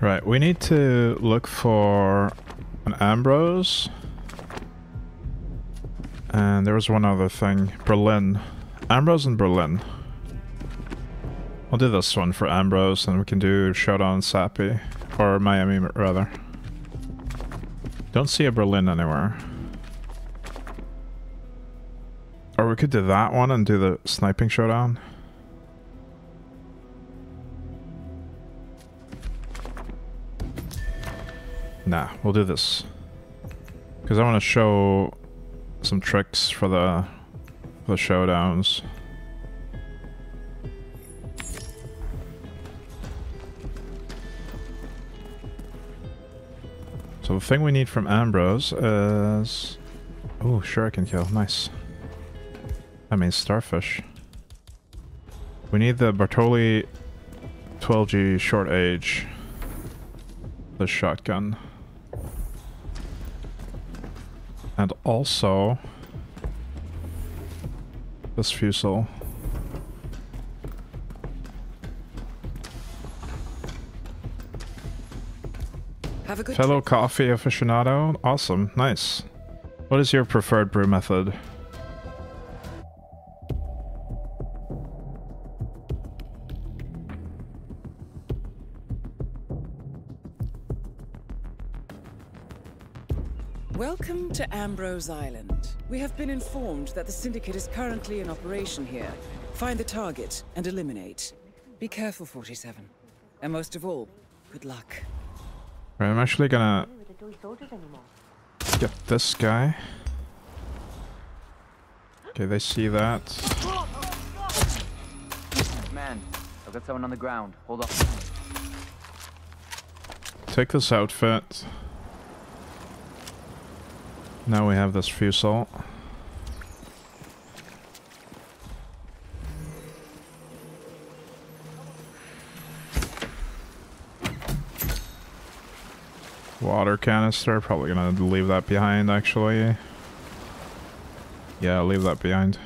Right, we need to look for an Ambrose. And there was one other thing. Berlin. Ambrose and Berlin. I'll do this one for Ambrose, and we can do Showdown and Sappy. Or Miami, rather. Don't see a Berlin anywhere. Or we could do that one and do the Sniping Showdown. Nah, we'll do this. Because I want to show some tricks for the showdowns. So the thing we need from Ambrose is... Oh, shuriken kill. Nice. I mean starfish. We need the Bartoli 12G short age. The shotgun. And also... this fusel. Have a good Fellow trip. coffee aficionado? Awesome, nice. What is your preferred brew method? Welcome to Ambrose Island. We have been informed that the Syndicate is currently in operation here. Find the target and eliminate. Be careful, 47. And most of all, good luck. Right, I'm actually gonna get this guy. Okay, they see that. Man, I've got someone on the ground. Hold on. Take this outfit. Now we have this fusel. Water canister, probably gonna leave that behind actually. Yeah, I'll leave that behind.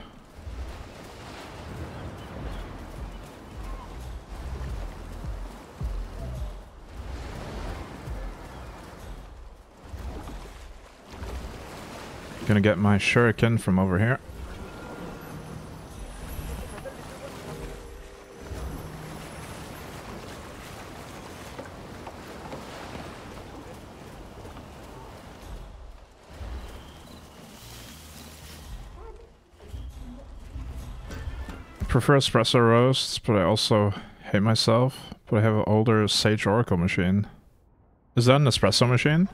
Gonna get my shuriken from over here. I prefer espresso roasts, but I also hate myself. But I have an older Sage Oracle machine. Is that an espresso machine?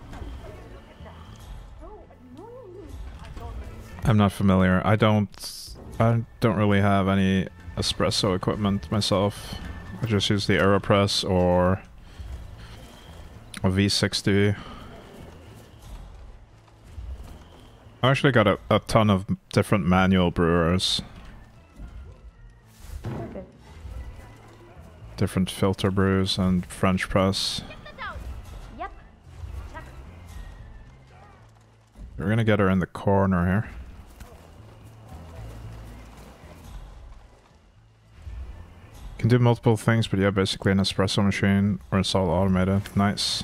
I'm not familiar. I don't really have any espresso equipment myself. I just use the AeroPress or a V60. I actually got a ton of different manual brewers. Different filter brews and French press. We're gonna get her in the corner here. Can do multiple things, but yeah, basically an espresso machine or it's all automated. Nice.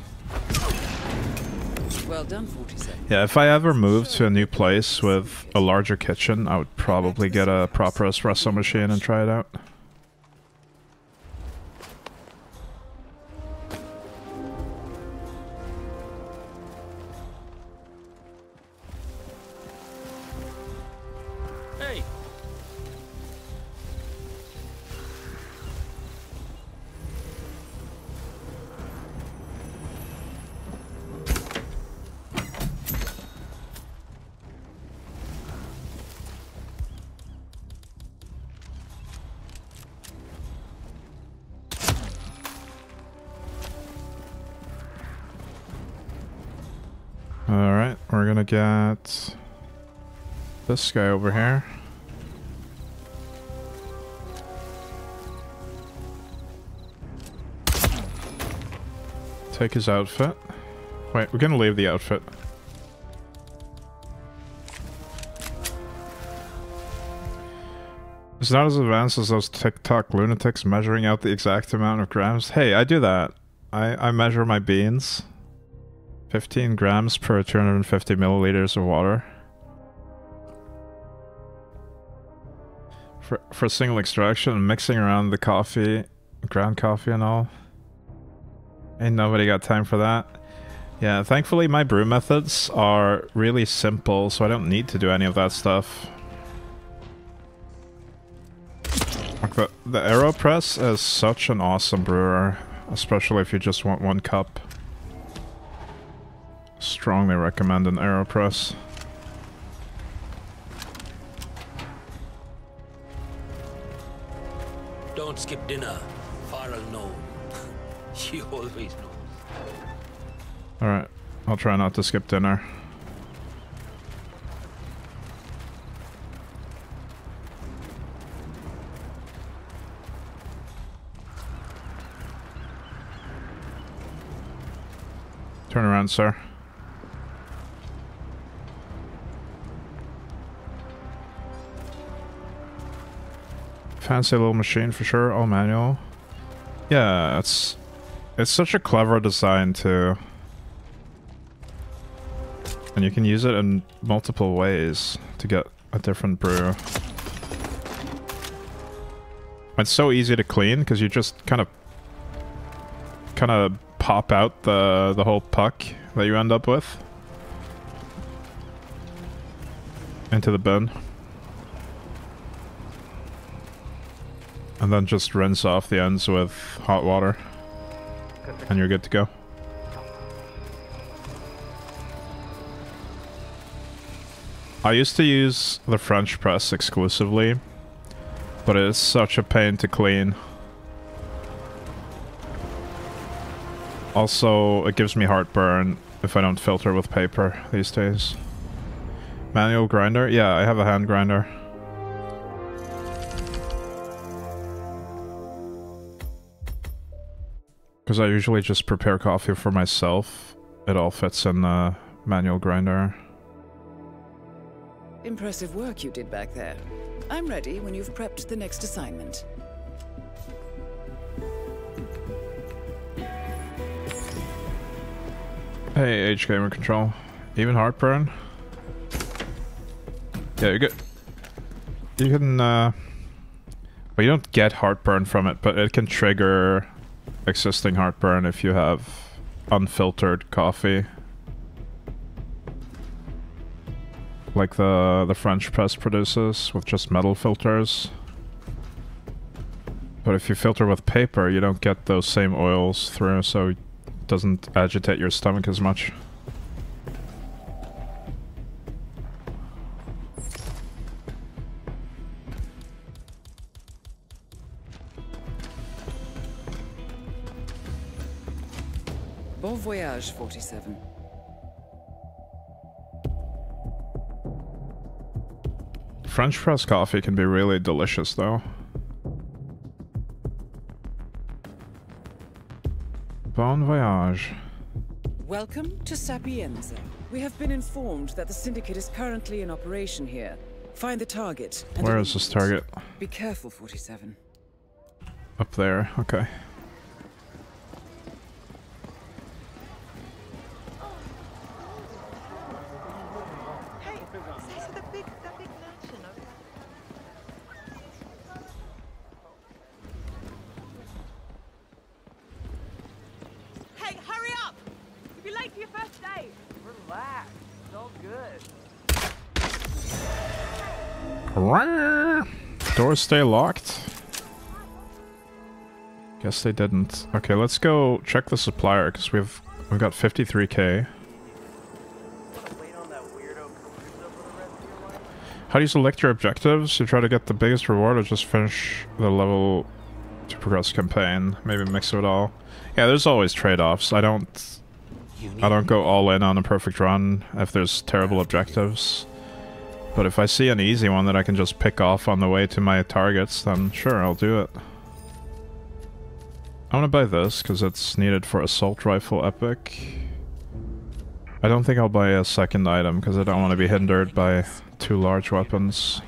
Well done, 47. Yeah, if I ever moved to a new place with a larger kitchen, I would probably get a proper espresso machine and try it out. Hey. Alright, we're gonna get this guy over here. Take his outfit. Wait, we're gonna leave the outfit. It's not as advanced as those TikTok lunatics measuring out the exact amount of grams. Hey, I do that. I measure my beans. 15 grams per 250 milliliters of water. For single extraction, mixing around the coffee, ground coffee and all. Ain't nobody got time for that. Yeah, thankfully my brew methods are really simple, so I don't need to do any of that stuff. Like the AeroPress is such an awesome brewer, especially if you just want 1 cup. Strongly recommend an AeroPress. Don't skip dinner. Farrell knows. She always knows. Alright, I'll try not to skip dinner. Turn around, sir. Fancy little machine for sure, all manual. Yeah, it's such a clever design too. And you can use it in multiple ways to get a different brew. It's so easy to clean because you just kind of pop out the whole puck that you end up with into the bin. And then just rinse off the ends with hot water. And you're good to go. I used to use the French press exclusively, but it is such a pain to clean. Also, it gives me heartburn if I don't filter with paper these days. Manual grinder? Yeah, I have a hand grinder. Because I usually just prepare coffee for myself. It all fits in the manual grinder. Impressive work you did back there. I'm ready when you've prepped the next assignment. Hey, H Gamer Control. Even heartburn? Yeah, you're good. You can, well, you don't get heartburn from it, but it can trigger existing heartburn if you have unfiltered coffee. Like the French press produces with just metal filters. But if you filter with paper, you don't get those same oils through, so it doesn't agitate your stomach as much. Bon voyage, 47. French press coffee can be really delicious though. Bon voyage. Welcome to Sapienza. We have been informed that the Syndicate is currently in operation here. Find the target. And Where is this target? Be careful, 47. Up there, okay. Doors stay locked? Guess they didn't. Okay, let's go check the supplier because we've got 53k. How do you select your objectives? You try to get the biggest reward or just finish the level to progress campaign? Maybe mix it all. Yeah, there's always trade-offs. I don't go all in on a perfect run if there's terrible objectives. But if I see an easy one that I can just pick off on the way to my targets, then sure, I'll do it. I want to buy this, because it's needed for Assault Rifle Epic. I don't think I'll buy a second item, because I don't want to be hindered by 2 large weapons.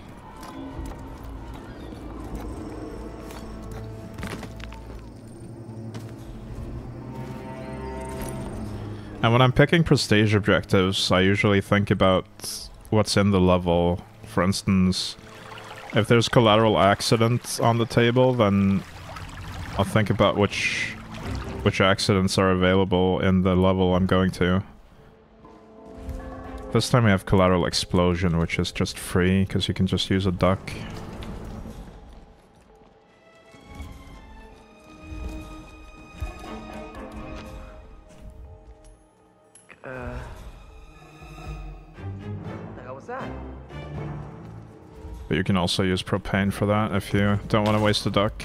And when I'm picking prestige objectives, I usually think about what's in the level. For instance, if there's collateral accidents on the table, then I'll think about which accidents are available in the level I'm going to. This time we have collateral explosion, which is just free, because you can just use a duck. What the hell was that? But you can also use propane for that if you don't want to waste a duck.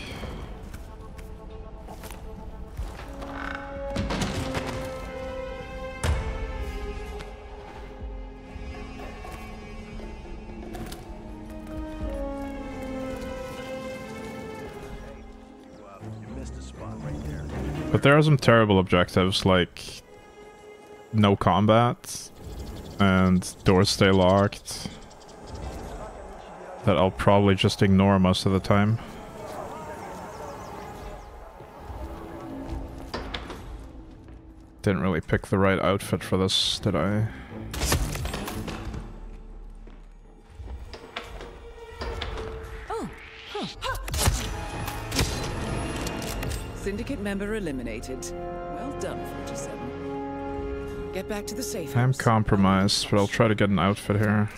But there are some terrible objectives, like no combat and doors stay locked, that I'll probably just ignore most of the time. Didn't really pick the right outfit for this, did I? Syndicate member eliminated. Well done, 47. Get back to the safe house. I'm compromised, but I'll try to get an outfit here.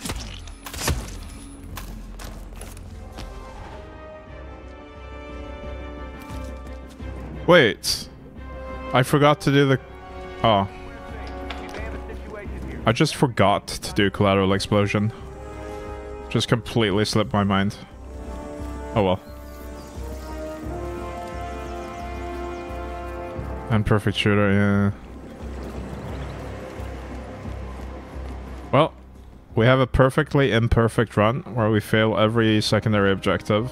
Wait. I forgot to do the... Oh. I just forgot to do collateral explosion. Just completely slipped my mind. Oh well. And perfect shooter, yeah. Well, we have a perfectly imperfect run where we fail every secondary objective.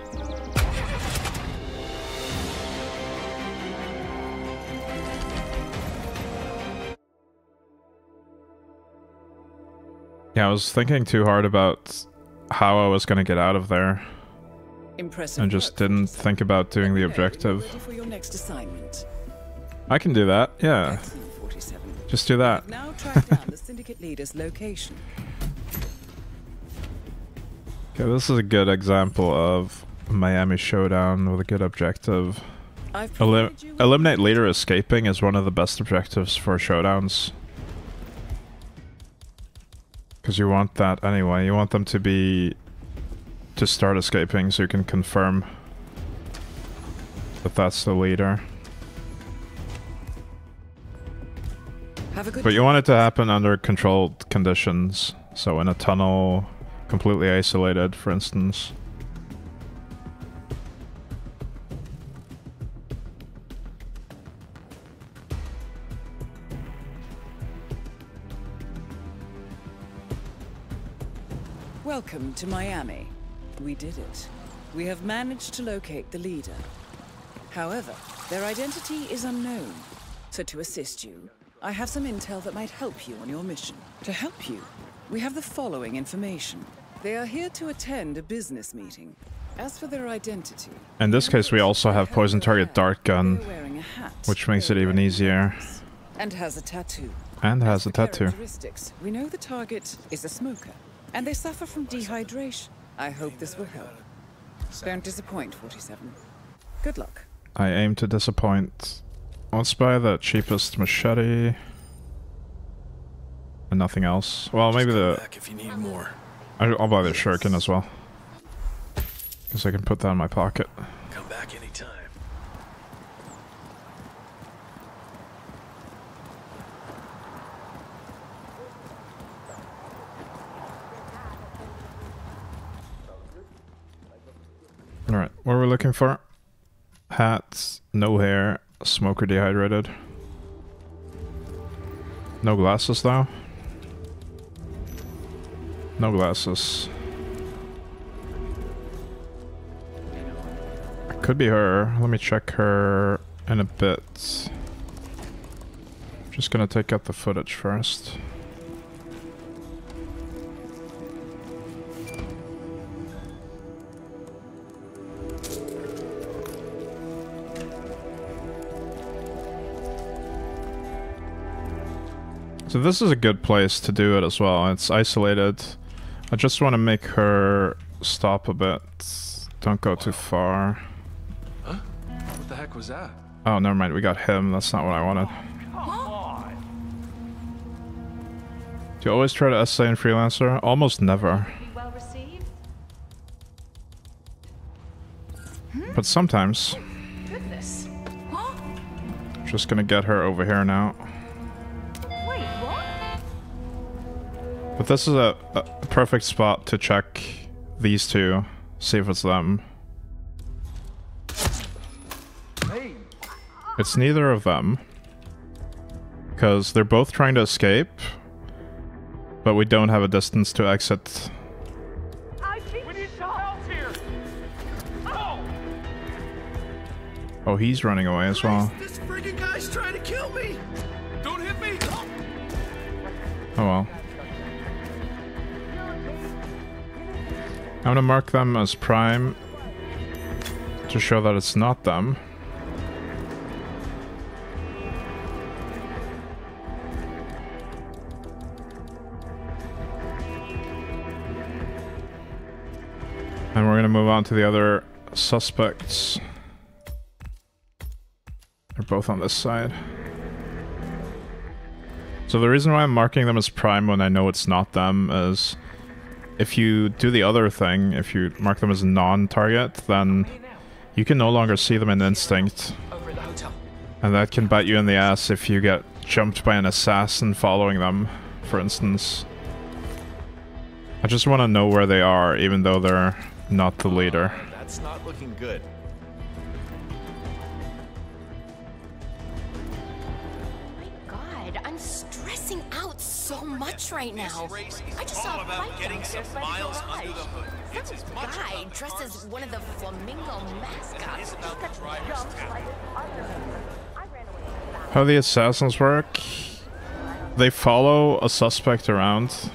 Yeah, I was thinking too hard about how I was going to get out of there. Impressive. And just didn't think about doing the objective. Ready for your next assignment. I can do that, yeah. Excellent, 47. Just do that. Now track down the syndicate leader's location. Okay, this is a good example of Miami Showdown with a good objective. Eliminate leader escaping is one of the best objectives for showdowns. Because you want that anyway. You want them to start escaping so you can confirm that that's the leader. But you want it to happen under controlled conditions. So in a tunnel, completely isolated, for instance. Welcome to Miami. We did it. We have managed to locate the leader. However, their identity is unknown. So to assist you, I have some intel that might help you on your mission. To help you, we have the following information. They are here to attend a business meeting. As for their identity... In this case, we also have poison target dart gun, wearing a hat, which makes it even easier. and has a tattoo. And has a For tattoo. characteristics, we know the target is a smoker, and they suffer from dehydration. I hope this will help. Don't disappoint, 47. Good luck. I aim to disappoint. Let's buy the cheapest machete. And nothing else. Well, maybe the... Back if you need more. I'll buy the shuriken as well. Because I can put that in my pocket. Come back anytime. Alright, what are we looking for? Hats, no hair, smoker dehydrated. No glasses though. No glasses. Could be her. Let me check her in a bit. Just gonna take out the footage first. So this is a good place to do it as well. It's isolated. I just want to make her stop a bit. Don't go too far. Huh? What the heck was that? Oh, never mind. We got him. That's not what I wanted. Do you always try to essay in Freelancer? Almost never. Well received. But sometimes. Goodness. Huh? Just gonna get her over here now. Wait, what? But this is a perfect spot to check these two. See if it's them. It's neither of them. Because they're both trying to escape. But we don't have a distance to exit. We need some help here. Oh! Oh, he's running away as well. This freaking guy's trying to kill me! Don't hit me! Oh well. I'm gonna mark them as prime to show that it's not them. And we're gonna move on to the other suspects. They're both on this side. So the reason why I'm marking them as prime when I know it's not them is if you do the other thing, if you mark them as non-target, then you can no longer see them in instinct. Over at the hotel. And that can bite you in the ass if you get jumped by an assassin following them, for instance. I just want to know where they are, even though they're not the leader. That's not looking good. My God, I'm stressing out so much right now. I just saw a fight downstairs by the garage. Some guy dressed as one of the flamingo mascots. How the assassins work? They follow a suspect around.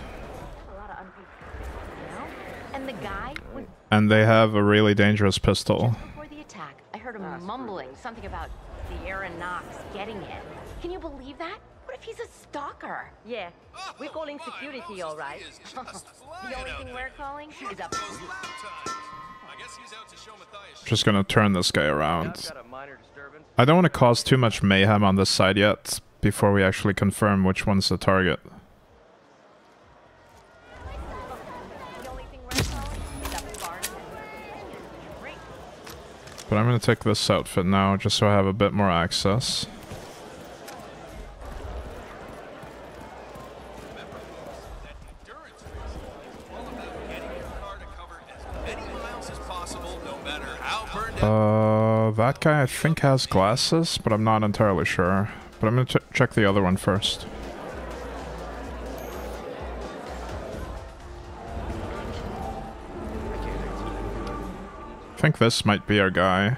And the guy was And they have a really dangerous pistol. before the attack. I heard him mumbling something about the Aaron Knox getting it. Can you believe that? What if he's a stalker? Yeah, we're calling security, all right. The only thing we're calling is a... Just gonna turn this guy around. I don't want to cause too much mayhem on this side yet, before we actually confirm which one's the target. The only thing we're calling is a bar. But I'm gonna take this outfit now, just so I have a bit more access. That guy I think has glasses, but I'm not entirely sure. But I'm gonna check the other one first. I think this might be our guy.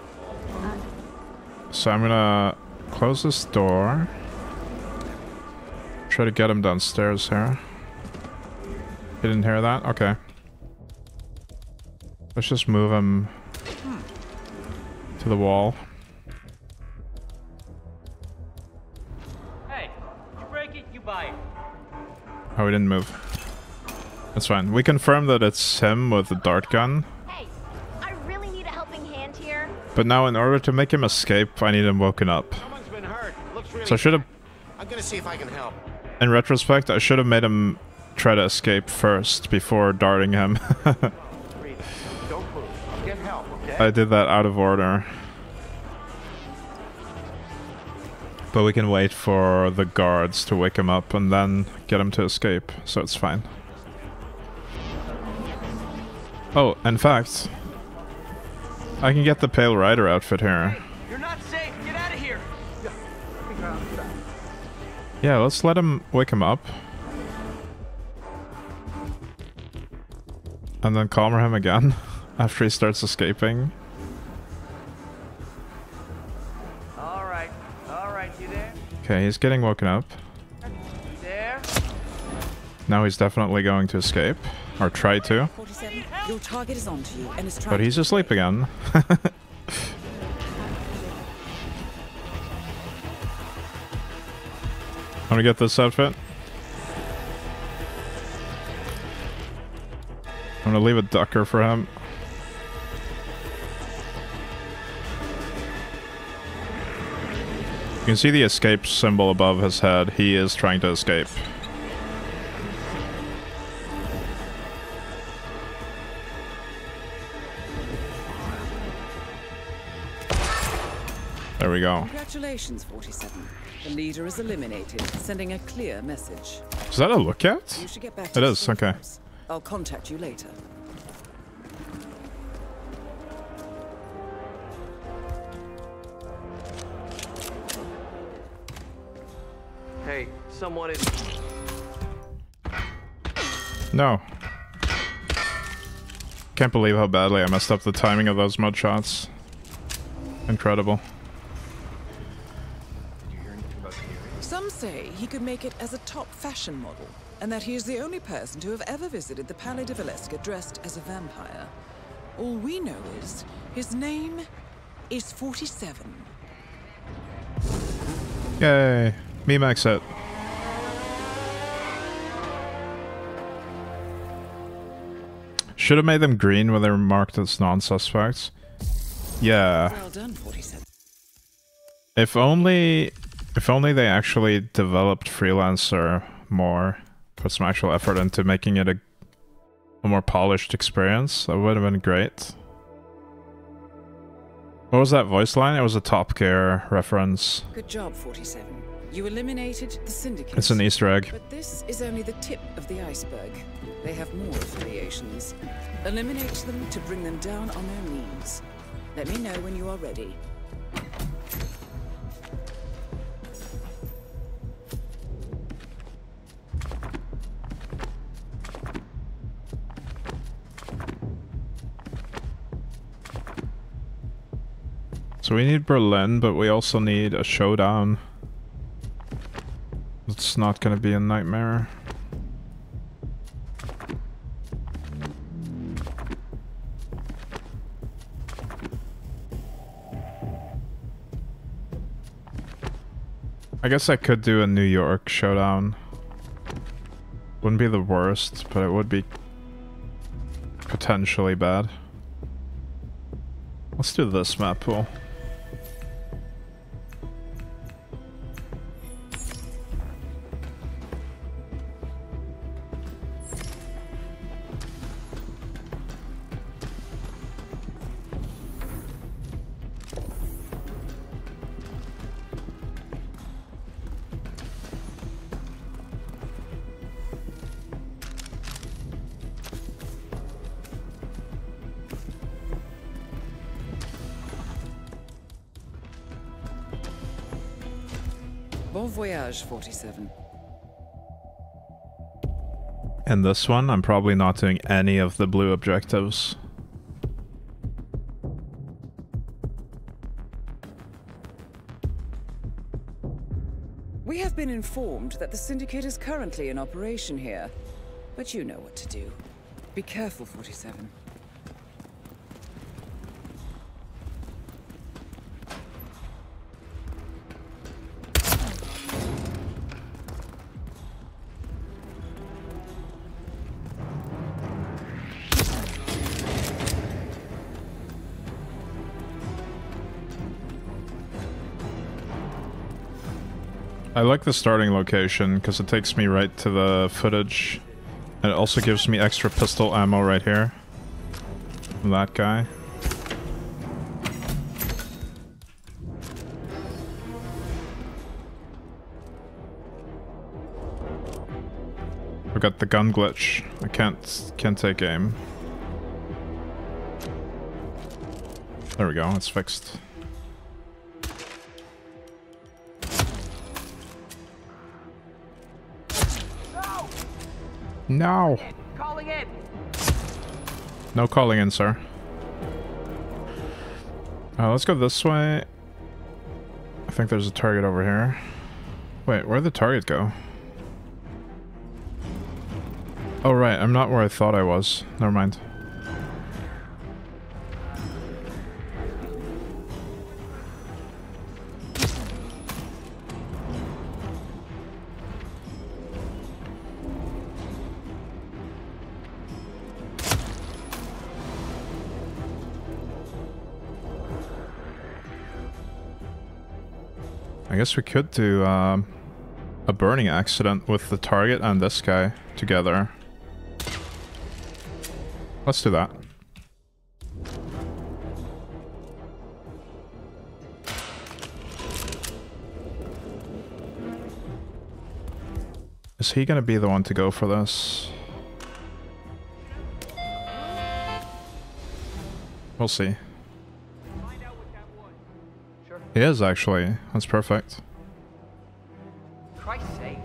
So I'm gonna close this door. Try to get him downstairs here. You didn't hear that? Okay. Let's just move him to the wall. Hey, you break it, you buy it. Oh, he didn't move. That's fine. We confirmed that it's him with the dart gun. Hey, I really need a helping hand here. But now in order to make him escape, I need him woken up. Someone's been hurt. Looks really So I should have... I'm gonna see if I can help. In retrospect, I should have made him try to escape first before darting him. Breathe. Don't move. I'll get help, okay? I did that out of order. But we can wait for the guards to wake him up and then get him to escape, so it's fine. Oh, in fact, I can get the Pale Rider outfit here. You're not safe. Get out of here. Yeah, let's let him wake him up. And then calmer him again after he starts escaping. All right, you there? Okay, he's getting woken up. You there? Now he's definitely going to escape. Or try to. 47, your target is onto you and is trying But he's asleep again. Want to get this outfit? I'm gonna leave a ducker for him. You can see the escape symbol above his head. He is trying to escape. There we go. Congratulations, 47. The leader is eliminated, sending a clear message. Is that a lookout? You should get back It to is, okay. I'll contact you later. Hey, someone is... No. Can't believe how badly I messed up the timing of those mud shots. Incredible. Some say he could make it as a top fashion model, and that he is the only person to have ever visited the Palais de Valeska dressed as a vampire. All we know is his name is 47. Yay. Me max it. Should have made them green when they were marked as non-suspects. Yeah. Well done, 47. If only they actually developed Freelancer more, put some actual effort into making it a more polished experience, that would have been great. What was that voice line? It was a Top Gear reference. Good job, 47. You eliminated the Syndicate. It's an Easter egg. But this is only the tip of the iceberg. They have more affiliations. Eliminate them to bring them down on their knees. Let me know when you are ready. So we need Berlin, but we also need a showdown. It's not gonna be a nightmare. I guess I could do a New York showdown. Wouldn't be the worst, but it would be potentially bad. Let's do this map pool. Bon voyage, 47. And this one, I'm probably not doing any of the blue objectives. We have been informed that the Syndicate is currently in operation here. But you know what to do. Be careful, 47. I like the starting location because it takes me right to the footage. And it also gives me extra pistol ammo right here. From that guy. I've got the gun glitch. I can't take aim. There we go, it's fixed. No! Calling in! No calling in, sir. Let's go this way. I think there's a target over here. Wait, where'd the target go? Oh right, I'm not where I thought I was. Never mind. I guess we could do a burning accident with the target and this guy together. Let's do that. Is he gonna be the one to go for this? We'll see. He is actually. That's perfect. Christ's sake.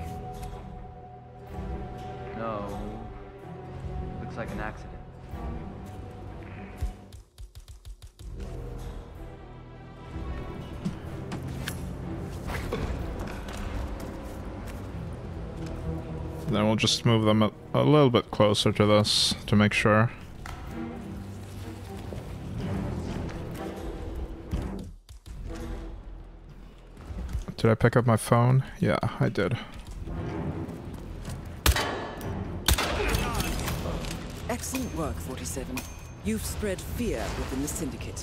No. Looks like an accident. Then we'll just move them a little bit closer to this to make sure. Did I pick up my phone? Yeah, I did. Excellent work, 47. You've spread fear within the Syndicate.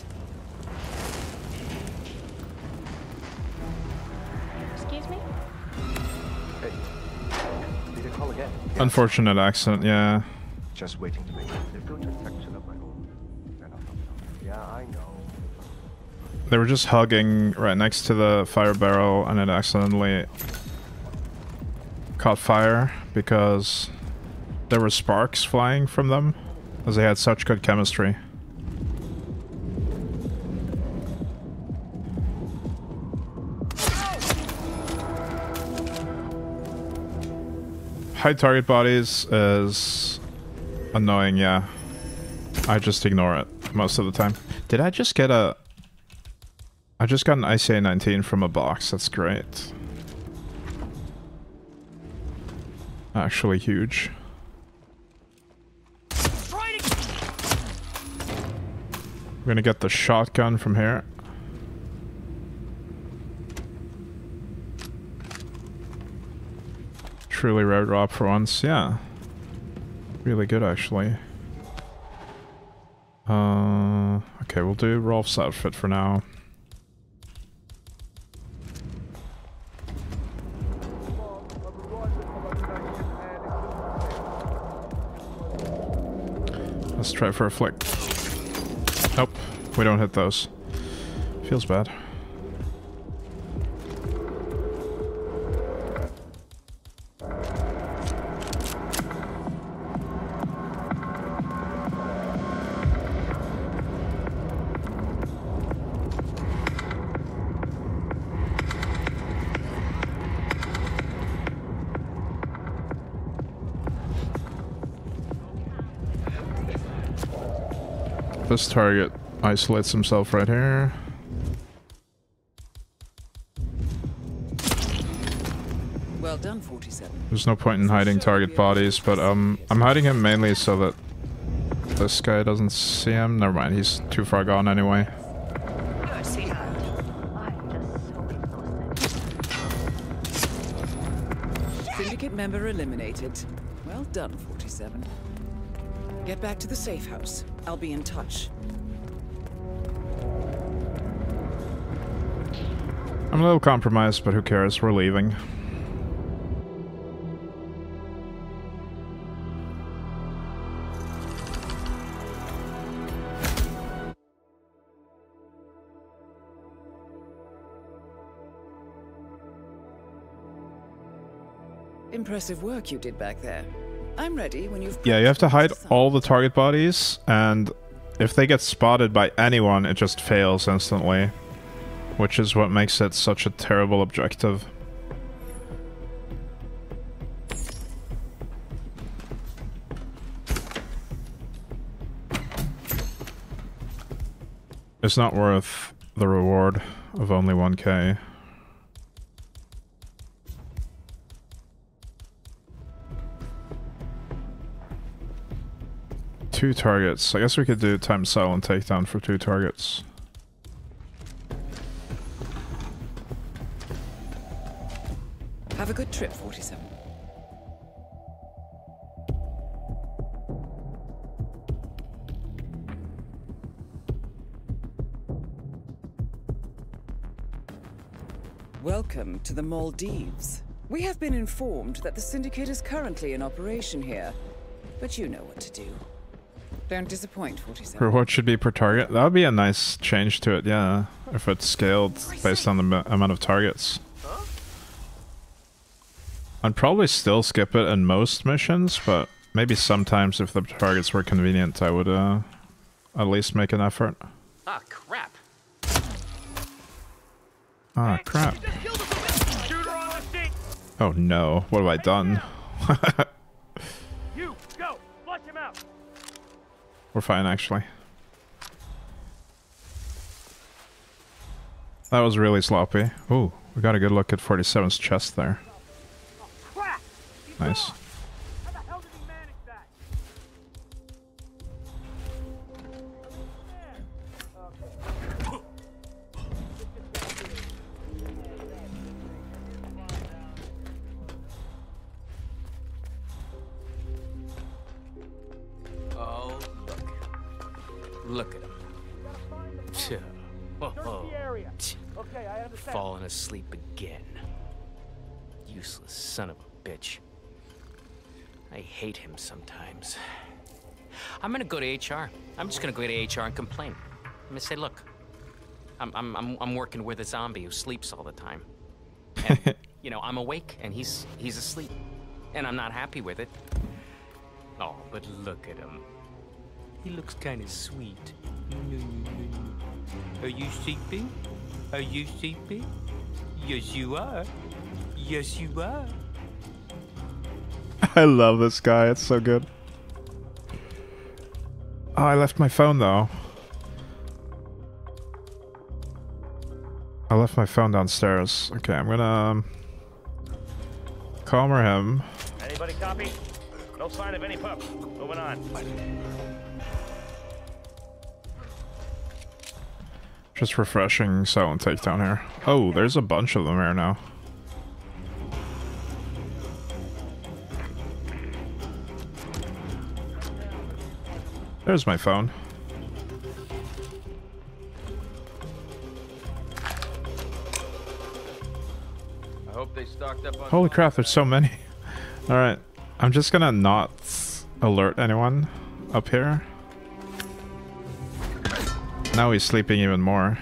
Excuse me? Hey. Need a call again? Unfortunate accident, yeah. Just waiting to make it. They're going to section of my home. Yeah, I know. They were just hugging right next to the fire barrel and it accidentally caught fire because there were sparks flying from them as they had such good chemistry. High target bodies is annoying, yeah. I just ignore it most of the time. Did I just get a... I just got an ICA-19 from a box, that's great. Actually huge. We're gonna get the shotgun from here. Truly rare drop for once, yeah. Really good actually. Okay, we'll do Rolf's outfit for now. Let's try for a flick. Nope, we don't hit those. Feels bad. This target isolates himself right here. Well done, 47. There's no point in hiding target bodies, but I'm hiding him mainly so that this guy doesn't see him. Never mind, he's too far gone anyway. Syndicate member eliminated. Well done, 47. Get back to the safe house. I'll be in touch. I'm a little compromised, but who cares? We're leaving. Impressive work you did back there. I'm ready when you've... Yeah, you have to hide all the target bodies, and if they get spotted by anyone, it just fails instantly. Which is what makes it such a terrible objective. It's not worth the reward of only 1k. Two targets. I guess we could do time silent takedown for 2 targets. Have a good trip, 47. Welcome to the Maldives. We have been informed that the Syndicate is currently in operation here, but you know what to do. Don't disappoint, 47. Reward should be per target. That would be a nice change to it, yeah. If it's scaled based on the amount of targets. I'd probably still skip it in most missions, but maybe sometimes if the targets were convenient, I would at least make an effort. Ah, crap. Ah, crap. Oh no, what have I done? You, go! Flush him out! We're fine, actually. That was really sloppy. Ooh, we got a good look at 47's chest there. Nice. How the hell did he manage that? Oh, look at him. Phew. Oh, Okay, I understand. falling asleep again. Useless son of a bitch. I hate him sometimes. I'm gonna go to HR. I'm just gonna go to HR and complain. I'm gonna say, look, I'm working with a zombie who sleeps all the time. And, you know, I'm awake and he's asleep, and I'm not happy with it. Oh, but look at him. He looks kind of sweet. Are you sleeping? Are you sleeping? Yes, you are. Yes, you are. I love this guy, it's so good. Oh, I left my phone though. I left my phone downstairs. Okay, I'm gonna calmer him. Anybody copy? No sign of any pup. Moving on. Just refreshing silent takedown here. Oh, there's a bunch of them here now. There's my phone. I hope they stocked up on. Holy crap, there's so many. Alright, I'm just gonna not alert anyone up here. Now he's sleeping even more.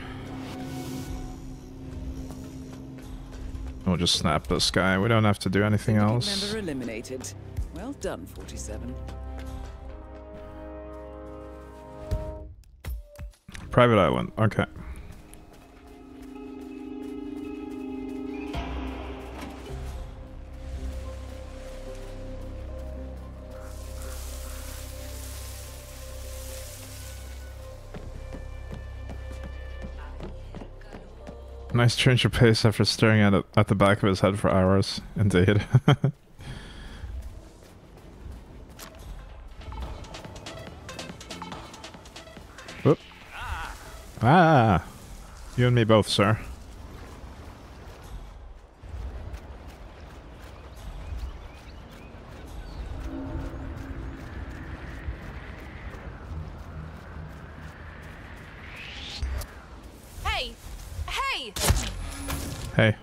We'll just snap this guy. We don't have to do anything else. Member eliminated. Well done, 47. Private island, okay. Nice change of pace after staring at it at the back of his head for hours. Indeed. Whoop. Ah! You and me both, sir. Hey! Hey! Hey.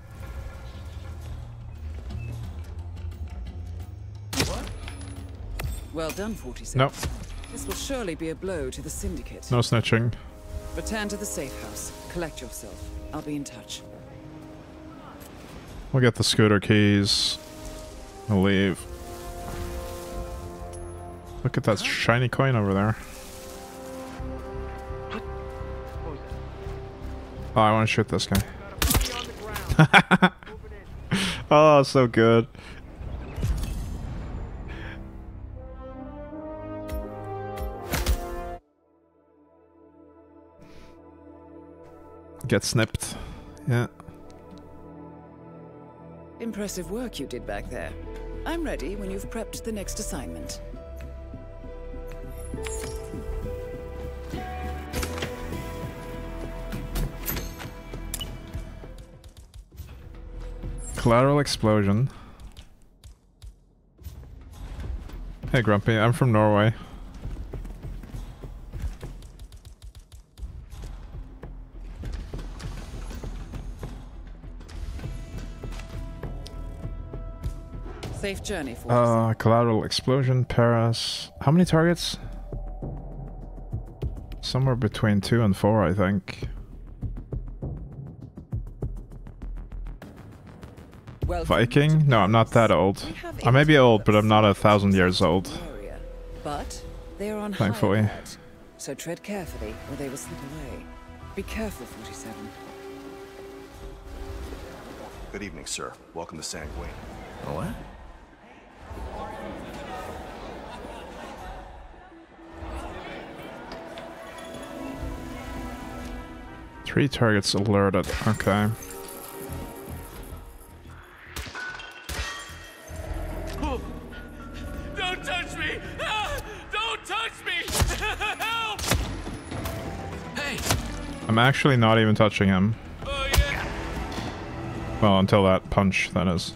Well done, 47. Nope. This will surely be a blow to the Syndicate. No snitching. Return to the safe house. Collect yourself. I'll be in touch. We'll get the scooter keys. We'll leave. Look at that shiny coin over there. Oh, I want to shoot this guy. Oh, so good. Get snipped. Yeah. Impressive work you did back there. I'm ready when you've prepped the next assignment. Collateral explosion. Hey Grumpy, I'm from Norway. Safe journey, 47. Collateral explosion, Paris. How many targets? Somewhere between 2 and 4, I think. Viking? No, I'm not that old. I may be old, but I'm not 1,000 years old. But they are on Thankfully. high alert, so tread carefully or they will slip away. Be careful, 47. Good evening, sir. Welcome to Sanguine. What? Three targets alerted. Okay. Don't touch me! Ah, don't touch me! Help! Hey! I'm actually not even touching him. Oh yeah! Well, until that punch, that is.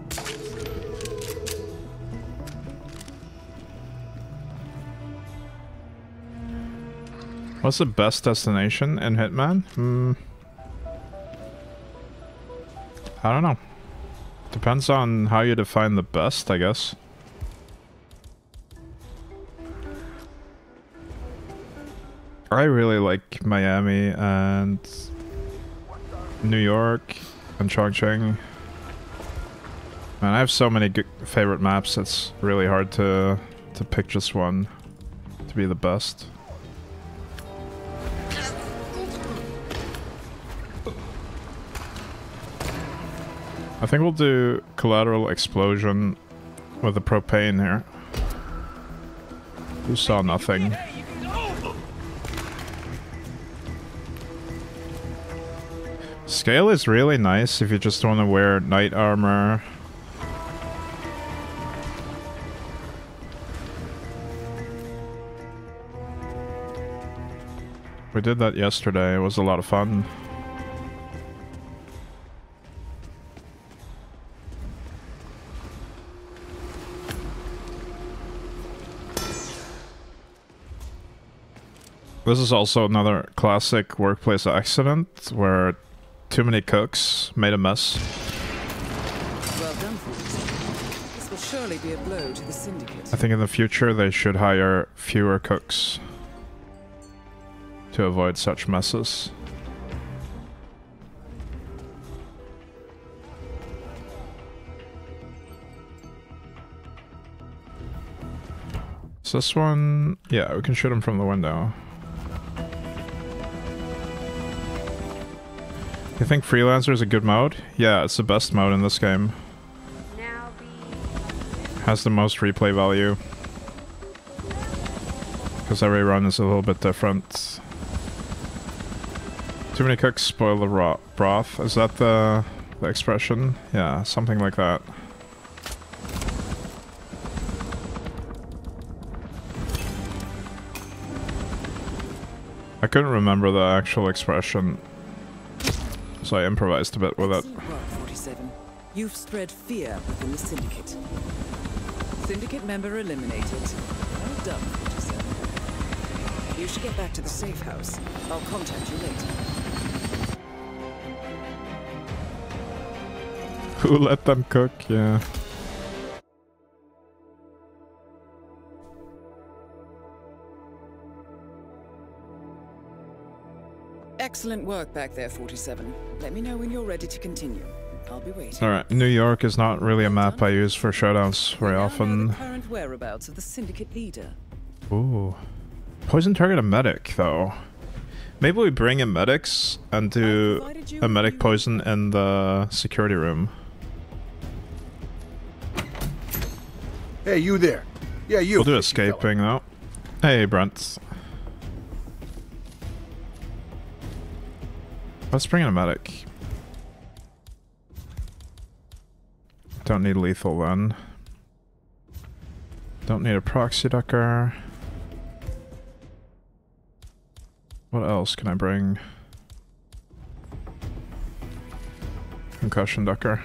What's the best destination in Hitman? I don't know. Depends on how you define the best, I guess. I really like Miami and New York and Chongqing. Man, I have so many good favorite maps, it's really hard to pick just one to be the best. I think we'll do collateral explosion with the propane here. You saw nothing. Scale is really nice if you just want to wear knight armor. We did that yesterday, it was a lot of fun. This is also another classic workplace accident where too many cooks made a mess. Well done, 47. This will surely be a blow to the Syndicate. I think in the future they should hire fewer cooks to avoid such messes. Is this one? Yeah, we can shoot him from the window. You think Freelancer is a good mode? Yeah, it's the best mode in this game. Has the most replay value. Because every run is a little bit different. Too many cooks spoil the broth. Is that the expression? Yeah, something like that. I couldn't remember the actual expression, so I improvised a bit with it. Excellent work, 47. You've spread fear within the Syndicate. Syndicate member eliminated. Well done, 47. You should get back to the safe house. I'll contact you later. Who let them cook? Yeah. Excellent work back there, 47. Let me know when you're ready to continue. I'll be waiting. Alright, New York is not really a map I use for showdowns very often. The current whereabouts of the Syndicate leader. Ooh. Poison target a medic, though. Maybe we bring in medics and do a medic poison in the security room. Hey, you there. Yeah, you. We'll do escaping, though. Hey, Brent. Let's bring in a medic. Don't need lethal then. Don't need a proxy ducker. What else can I bring? Concussion ducker.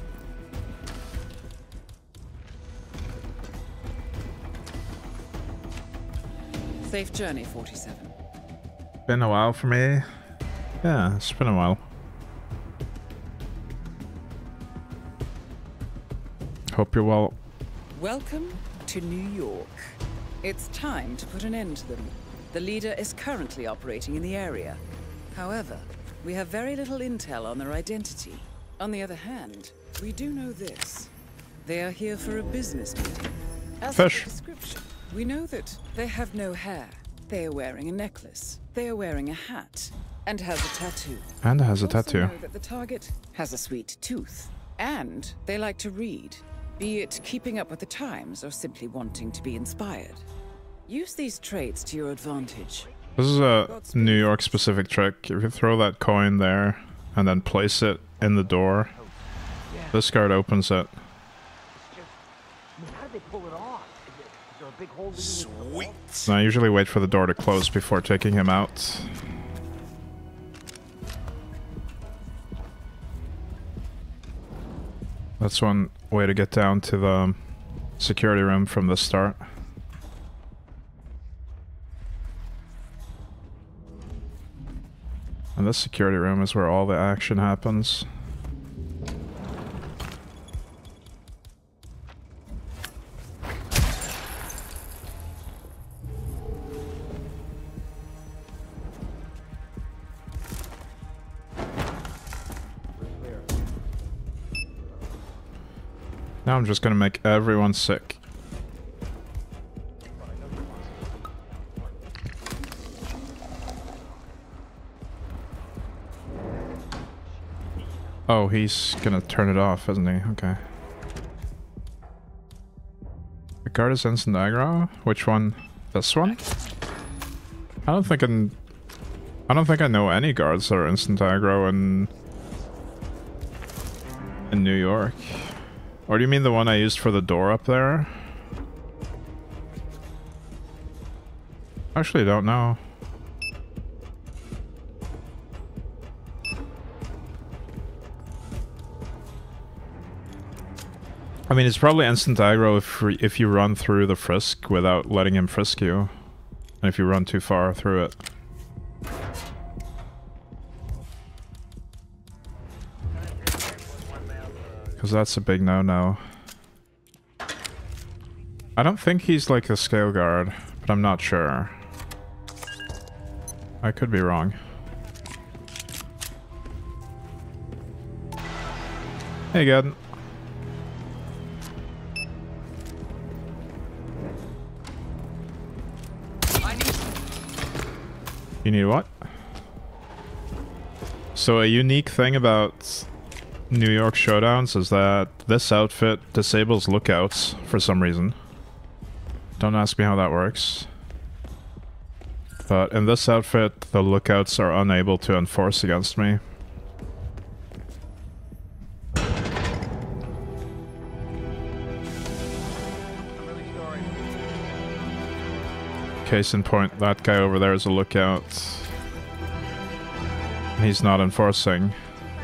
Safe journey, 47. Been a while for me. Yeah, it's been a while. Hope you're well. Welcome to New York. It's time to put an end to them. The leader is currently operating in the area. However, we have very little intel on their identity. On the other hand, we do know this. They are here for a business meeting. As for the description, we know that they have no hair. They are wearing a necklace. They are wearing a hat. And has a tattoo. And has a tattoo. We also know that the target has a sweet tooth. And they like to read. Be it keeping up with the times or simply wanting to be inspired. Use these traits to your advantage. This is a New York specific trick. If you throw that coin there and then place it in the door, this guard opens it. How did they pull it off? Is there a big hole? Sweet. And I usually wait for the door to close before taking him out. That's one way to get down to the security room from the start. And this security room is where all the action happens. Now I'm just gonna make everyone sick. Oh, he's gonna turn it off, isn't he? Okay. The guard is instant aggro? Which one? This one? I don't think I know any guards that are instant aggro in New York. Or do you mean the one I used for the door up there? Actually, don't know. I mean, it's probably instant aggro if you run through the frisk without letting him frisk you. And if you run too far through it. Because that's a big no-no. I don't think he's like a scale guard, but I'm not sure. I could be wrong. Hey, good. You need what? So a unique thing about New York showdowns is that this outfit disables lookouts for some reason. Don't ask me how that works. But in this outfit, the lookouts are unable to enforce against me. Case in point, that guy over there is a lookout. He's not enforcing.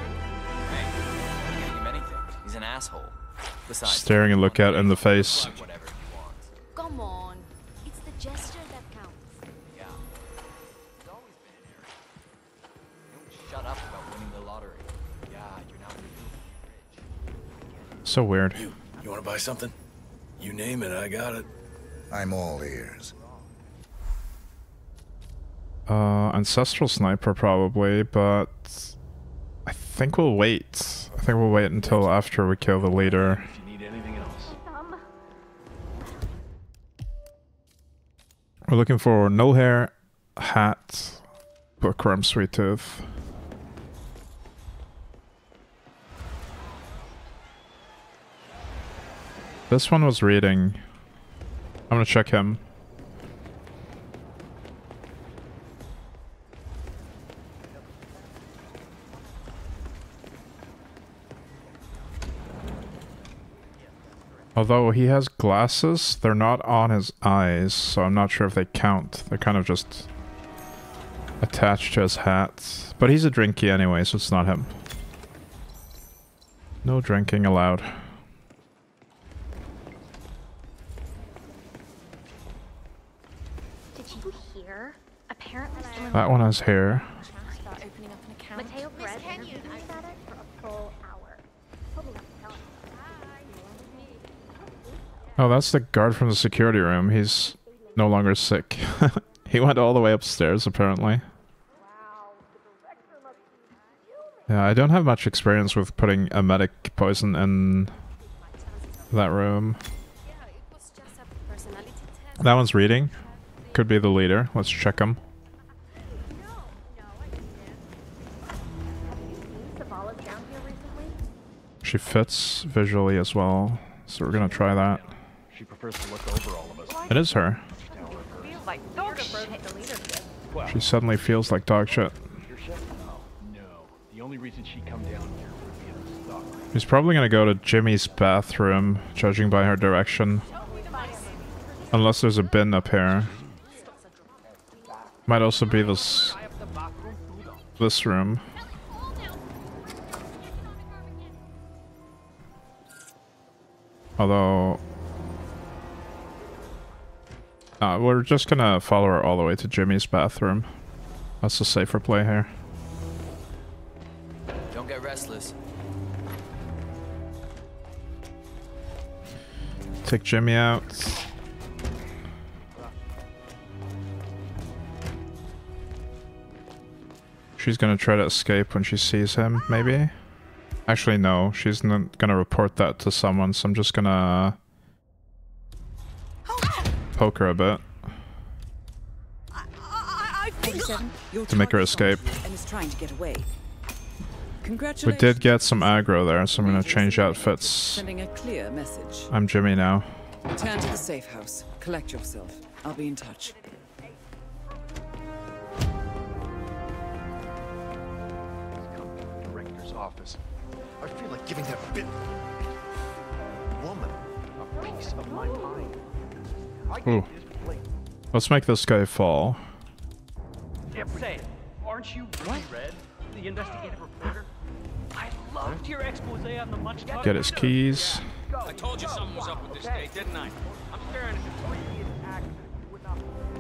He's an asshole. Staring a lookout in the face. Come on. It's the gesture that counts. Yeah. He's always been an arrogant. Don't shut up about winning the lottery. Yeah, you're now rich. So weird. You want to buy something? You name it, I got it. I'm all ears. Ancestral Sniper probably, but I think we'll wait. I think we'll wait until after we kill the leader. If you need anything else. We're looking for no hair, hat, bookworm, sweet tooth. This one was reading. I'm gonna check him. Although he has glasses, they're not on his eyes, so I'm not sure if they count. They're kind of just attached to his hat. But he's a drinky anyway, so it's not him. No drinking allowed. Did you hear? Apparently That one has hair. start opening up an account. Mateo Perez interviewed me about it for a full hour. Oh, that's the guard from the security room. He's no longer sick. He went all the way upstairs, apparently. Yeah, I don't have much experience with putting a medic poison in that room. That one's reading. Could be the leader. Let's check him. She fits visually as well, so we're gonna try that. She prefers to look over all of us. It is her. She suddenly feels like dog shit. No. The only reason she come down here would be in the stock. She's probably gonna go to Jimmy's bathroom, judging by her direction. Unless there's a bin up here. Might also be this room. Although we're just gonna follow her all the way to Jimmy's bathroom. That's a safer play here. Don't get restless. Take Jimmy out. She's gonna try to escape when she sees him, maybe? Actually, no. She's not gonna report that to someone, so I'm just gonna poke her a bit. To make her escape. And is trying to get away. We did get some aggro there, so I'm gonna change outfits. Sending a clear message. I'm Jimmy now. Return to the safe house. Collect yourself. I'll be in touch. Director's office. I feel like giving that bit woman a piece of my mind. Ooh. Let's make this guy fall. Say, aren't you Red, the investigative reporter? I loved your expose on the much. Get his keys. I told you something was up with this date, didn't I? I'm staring at the previous accident. You would not.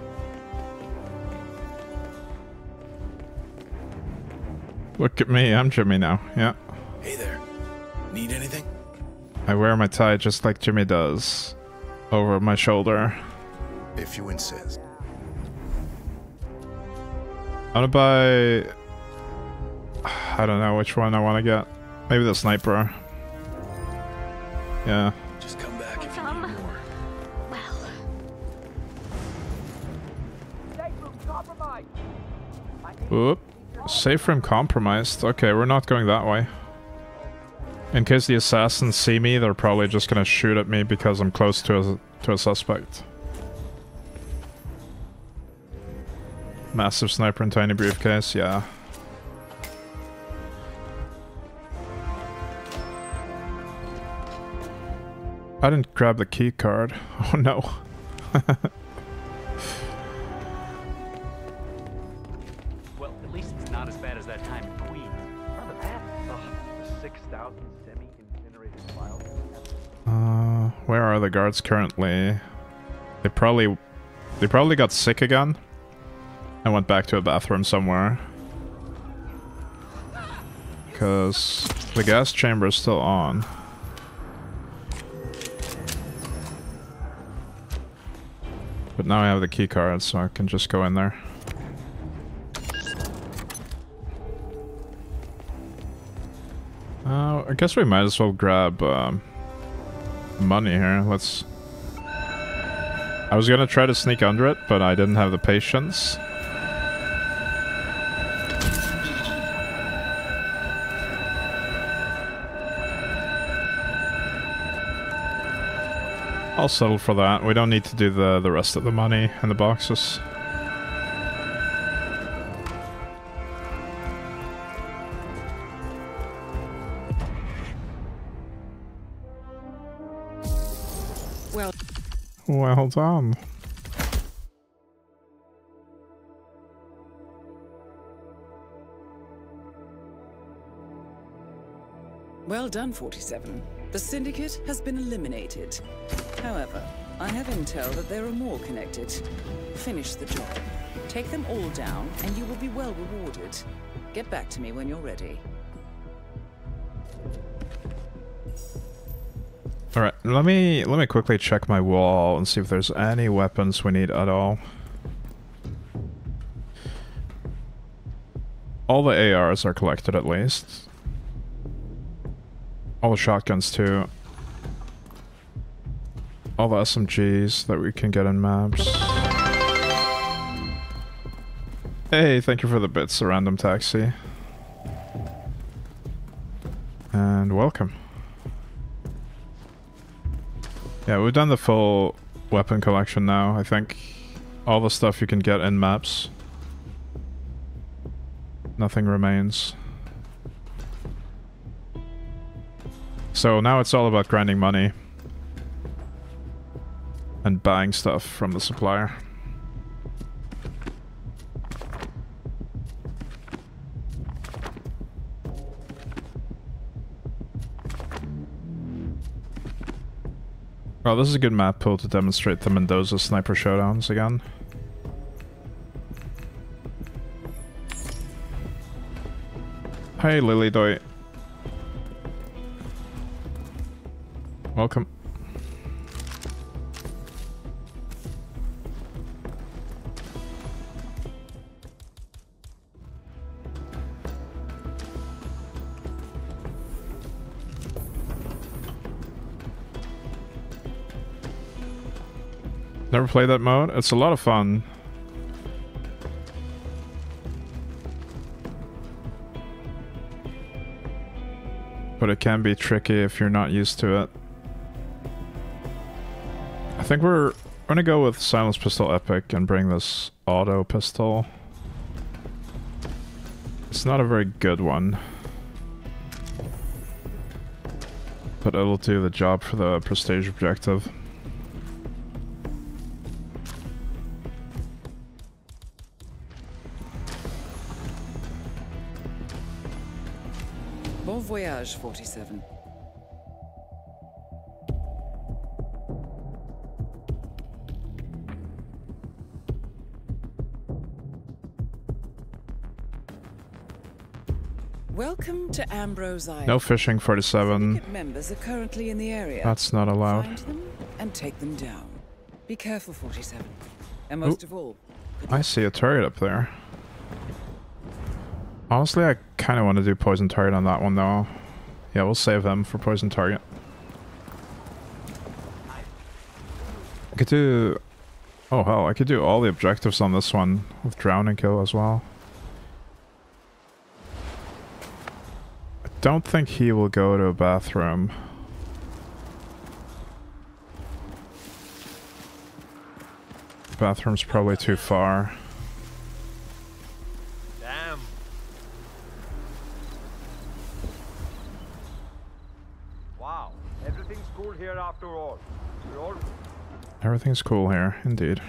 Look at me, I'm Jimmy now. Yeah. Hey there. Need anything? I wear my tie just like Jimmy does. Over my shoulder. If you insist. I wanna buy... I don't know which one I wanna get. Maybe the sniper. Yeah. Just come back if you need more. Oop. Safe room compromised. Okay, we're not going that way. In case the assassins see me, they're probably just gonna shoot at me because I'm close to a suspect. Massive sniper and tiny briefcase, yeah. I didn't grab the key card. Oh no. Well, at least it's not as bad as that time in Queens. None of that. The 6,000 semi-incinerated files. Where are the guards currently? They probably got sick again. I went back to a bathroom somewhere. Because the gas chamber is still on. But now I have the key card, so I can just go in there. I guess we might as well grab money here. Let's... I was gonna try to sneak under it, but I didn't have the patience. I'll settle for that. We don't need to do the rest of the money in the boxes. Well done. Well done, 47. The Syndicate has been eliminated. However, I have intel that there are more connected. Finish the job. Take them all down, and you will be well rewarded. Get back to me when you're ready. Alright, let me quickly check my wall and see if there's any weapons we need at all. All the ARs are collected at least. All the shotguns too. All the SMGs that we can get in maps. Hey, thank you for the bits, Random Taxi. And welcome. Yeah, we've done the full weapon collection now, I think. All the stuff you can get in maps. Nothing remains. So now it's all about grinding money. And buying stuff from the supplier. Oh, this is a good map pool to demonstrate the Mendoza sniper showdowns again. Hey, Lily Doy. Welcome. Never played that mode? It's a lot of fun. But it can be tricky if you're not used to it. I think we're gonna go with Silence Pistol Epic and bring this auto pistol. It's not a very good one. But it'll do the job for the prestige objective. Bon voyage, 47. Welcome to Ambrose Island. No fishing, 47. Syndicate members are currently in the area. That's not allowed. Find them and take them down. Be careful, 47. And most of all, I see a turret up there. Honestly, I kind of want to do poison target on that one though. Yeah, we'll save them for poison target. I could do... Oh hell, I could do all the objectives on this one with drown and kill as well. I don't think he will go to a bathroom. Bathroom's probably too far. Damn. Wow, everything's cool here after all. We're all... Everything's cool here, indeed.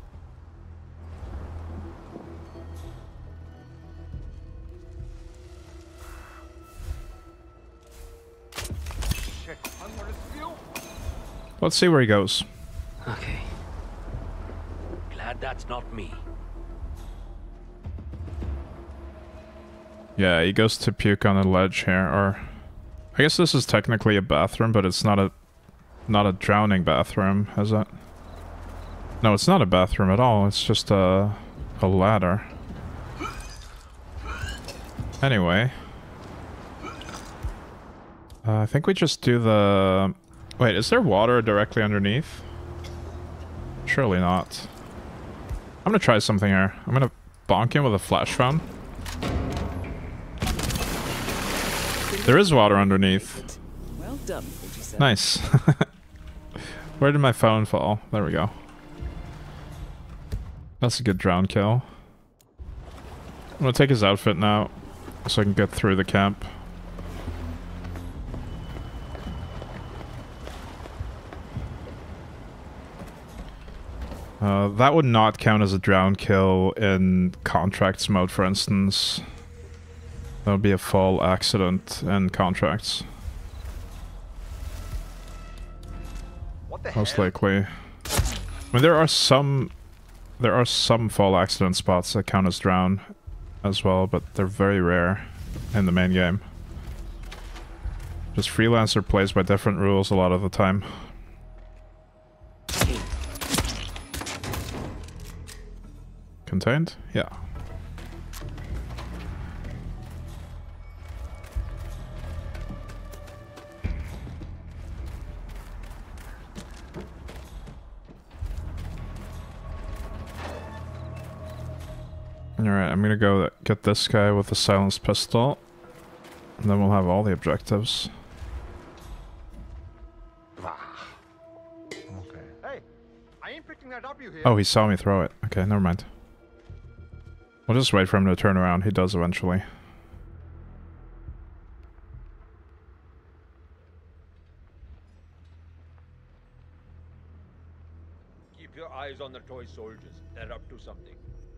Shit, I'm gonna steal. Let's see where he goes. Okay. Glad that's not me. Yeah, he goes to puke on a ledge here, or... I guess this is technically a bathroom, but it's not a drowning bathroom, is it? No, it's not a bathroom at all, it's just a ladder. Anyway. I think we just do the... Wait, is there water directly underneath? Surely not. I'm gonna try something here. I'm gonna bonk him with a flash phone. There is water underneath. well done, 47. Nice. Where did my phone fall? There we go. That's a good drown kill. I'm gonna take his outfit now, so I can get through the camp. That would not count as a drown kill in contracts mode, for instance. That would be a full accident in contracts. What the Most hell? likely. I mean, there are some fall accident spots that count as drown as well, but they're very rare in the main game. Just Freelancer plays by different rules a lot of the time. Contained? Yeah. Alright, I'm gonna go get this guy with the silenced pistol. And then we'll have all the objectives. Okay. Hey, I ain't picking that up, you hear? Oh, he saw me throw it. Okay, never mind. We'll just wait for him to turn around. He does eventually. Keep your eyes on the toy soldiers. They're up to something.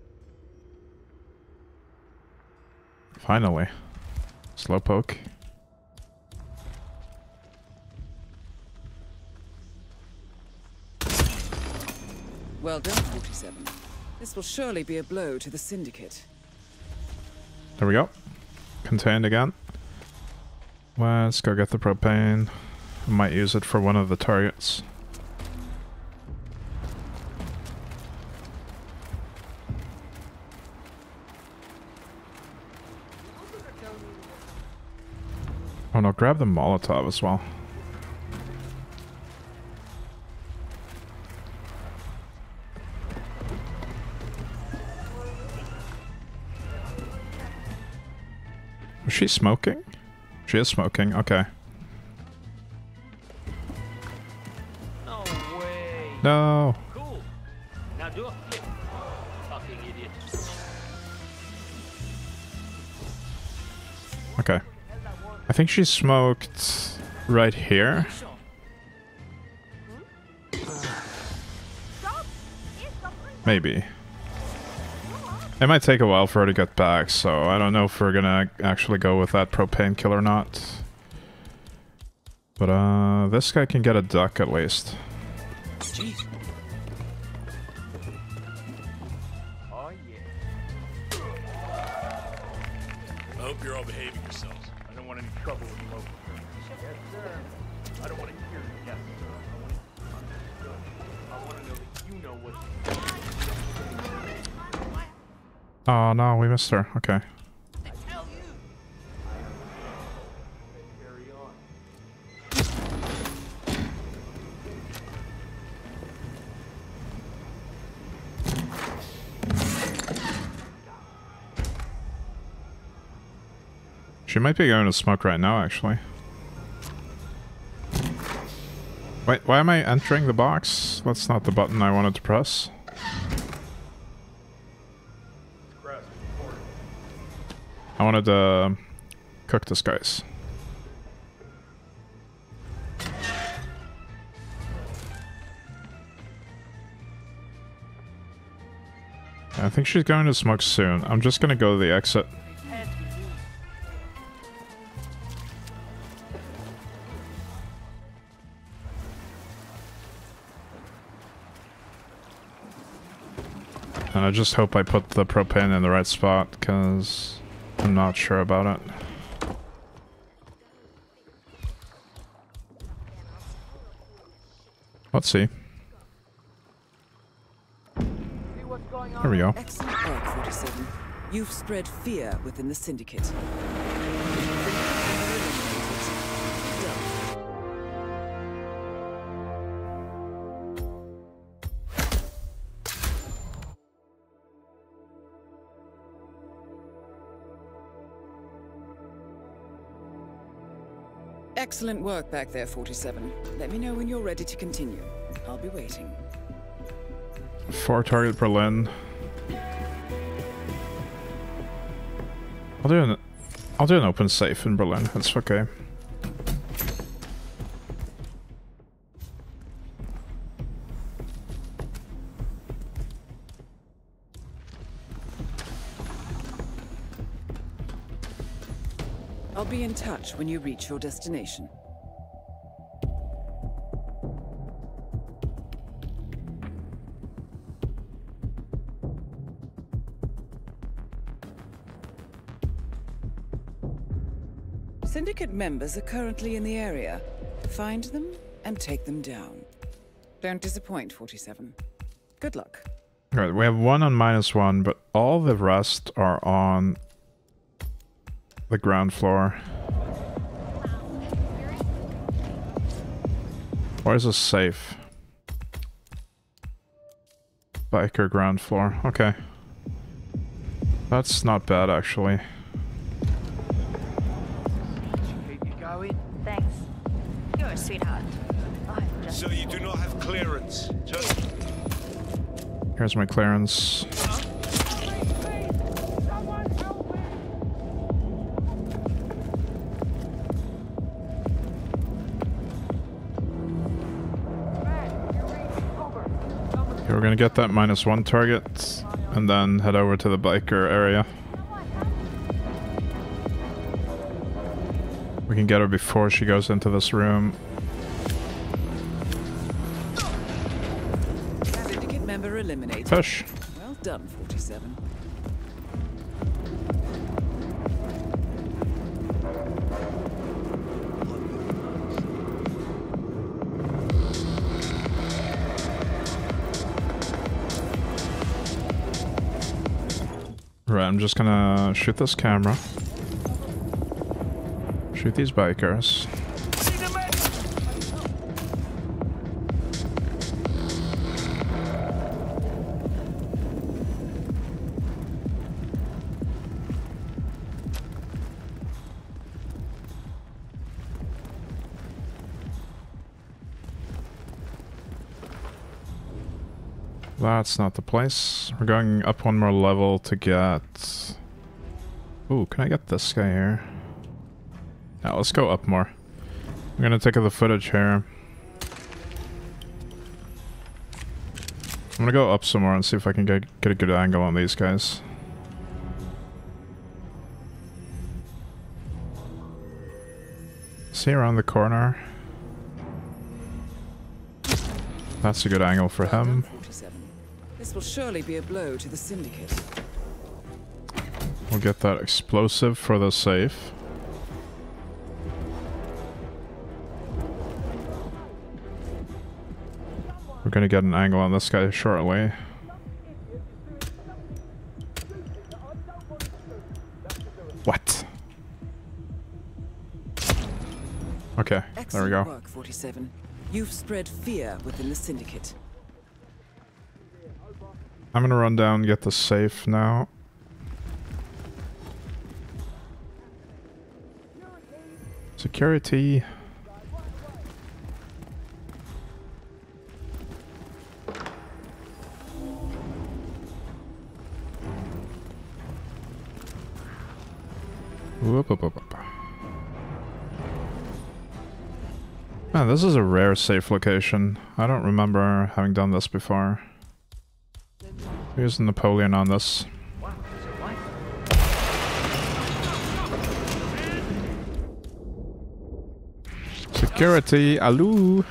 Finally. Slowpoke. Well done, 47. This will surely be a blow to the Syndicate. There we go. Contained again. Let's go get the propane. I might use it for one of the targets. Oh no, grab the Molotov as well. Was she smoking? She is smoking, okay. No way. No. Cool. Now do a flip. Fucking idiot. Okay. I think she smoked right here. Maybe. It might take a while for her to get back, so I don't know if we're gonna actually go with that propane kill or not. But this guy can get a duck at least. Jeez. Oh yeah. I hope you're all behaving yourselves. I don't want any trouble with the locals. Yes, sir. I don't want to hear yes, sir. I want to know that you know what. Oh no, we missed her. Okay. Carry on. She might be going to smoke right now, actually. Wait, why am I entering the box? That's not the button I wanted to press. I wanted to cook this guys. I think she's going to smoke soon. I'm just gonna go to the exit. And I just hope I put the propane in the right spot, because I'm not sure about it. Let's see. There we go. Excellent work, 47. You've spread fear within the Syndicate. Excellent work back there, 47. Let me know when you're ready to continue. I'll be waiting. 4 target Berlin. I'll do an open safe in Berlin. That's okay. I'll be in touch when you reach your destination. Syndicate members are currently in the area. Find them and take them down. Don't disappoint, 47. Good luck. Alright, we have one on -1, but all the rest are on the ground floor. Where's a safe? Biker ground floor. Okay. That's not bad, actually. Keep you going? Thanks. You're a sweetheart. So you do not have clearance. Just Here's my clearance. Okay, we're gonna get that -1 target and then head over to the biker area. We can get her before she goes into this room. Syndicate member eliminated. Push. Well done, 47. Right, I'm just gonna shoot this camera. Shoot these bikers. That's not the place. We're going up one more level to get... Ooh, can I get this guy here? Now let's go up more. I'm gonna take the footage here. I'm gonna go up some more and see if I can get a good angle on these guys. See around the corner. That's a good angle for him. This will surely be a blow to the Syndicate. We'll get that explosive for the safe. We're gonna get an angle on this guy shortly. What? Okay, there we go. Excellent work, 47. You've spread fear within the Syndicate. I'm gonna run down and get the safe now. Security. Whoop, whoop, whoop, whoop. Man, this is a rare safe location. I don't remember having done this before. Here's Napoleon on this. Security, aloo.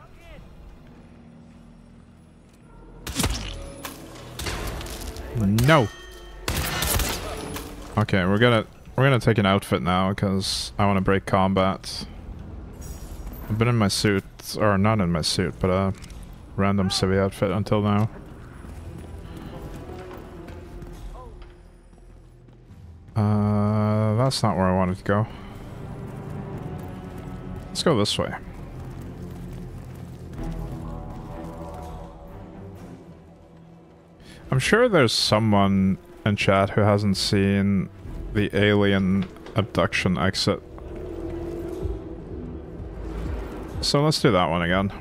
No. Okay, we're gonna take an outfit now because I want to break combat. I've been in my suit, or not in my suit, but a random civvy outfit until now. That's not where I wanted to go. Let's go this way. I'm sure there's someone in chat who hasn't seen the alien abduction exit. So let's do that one again.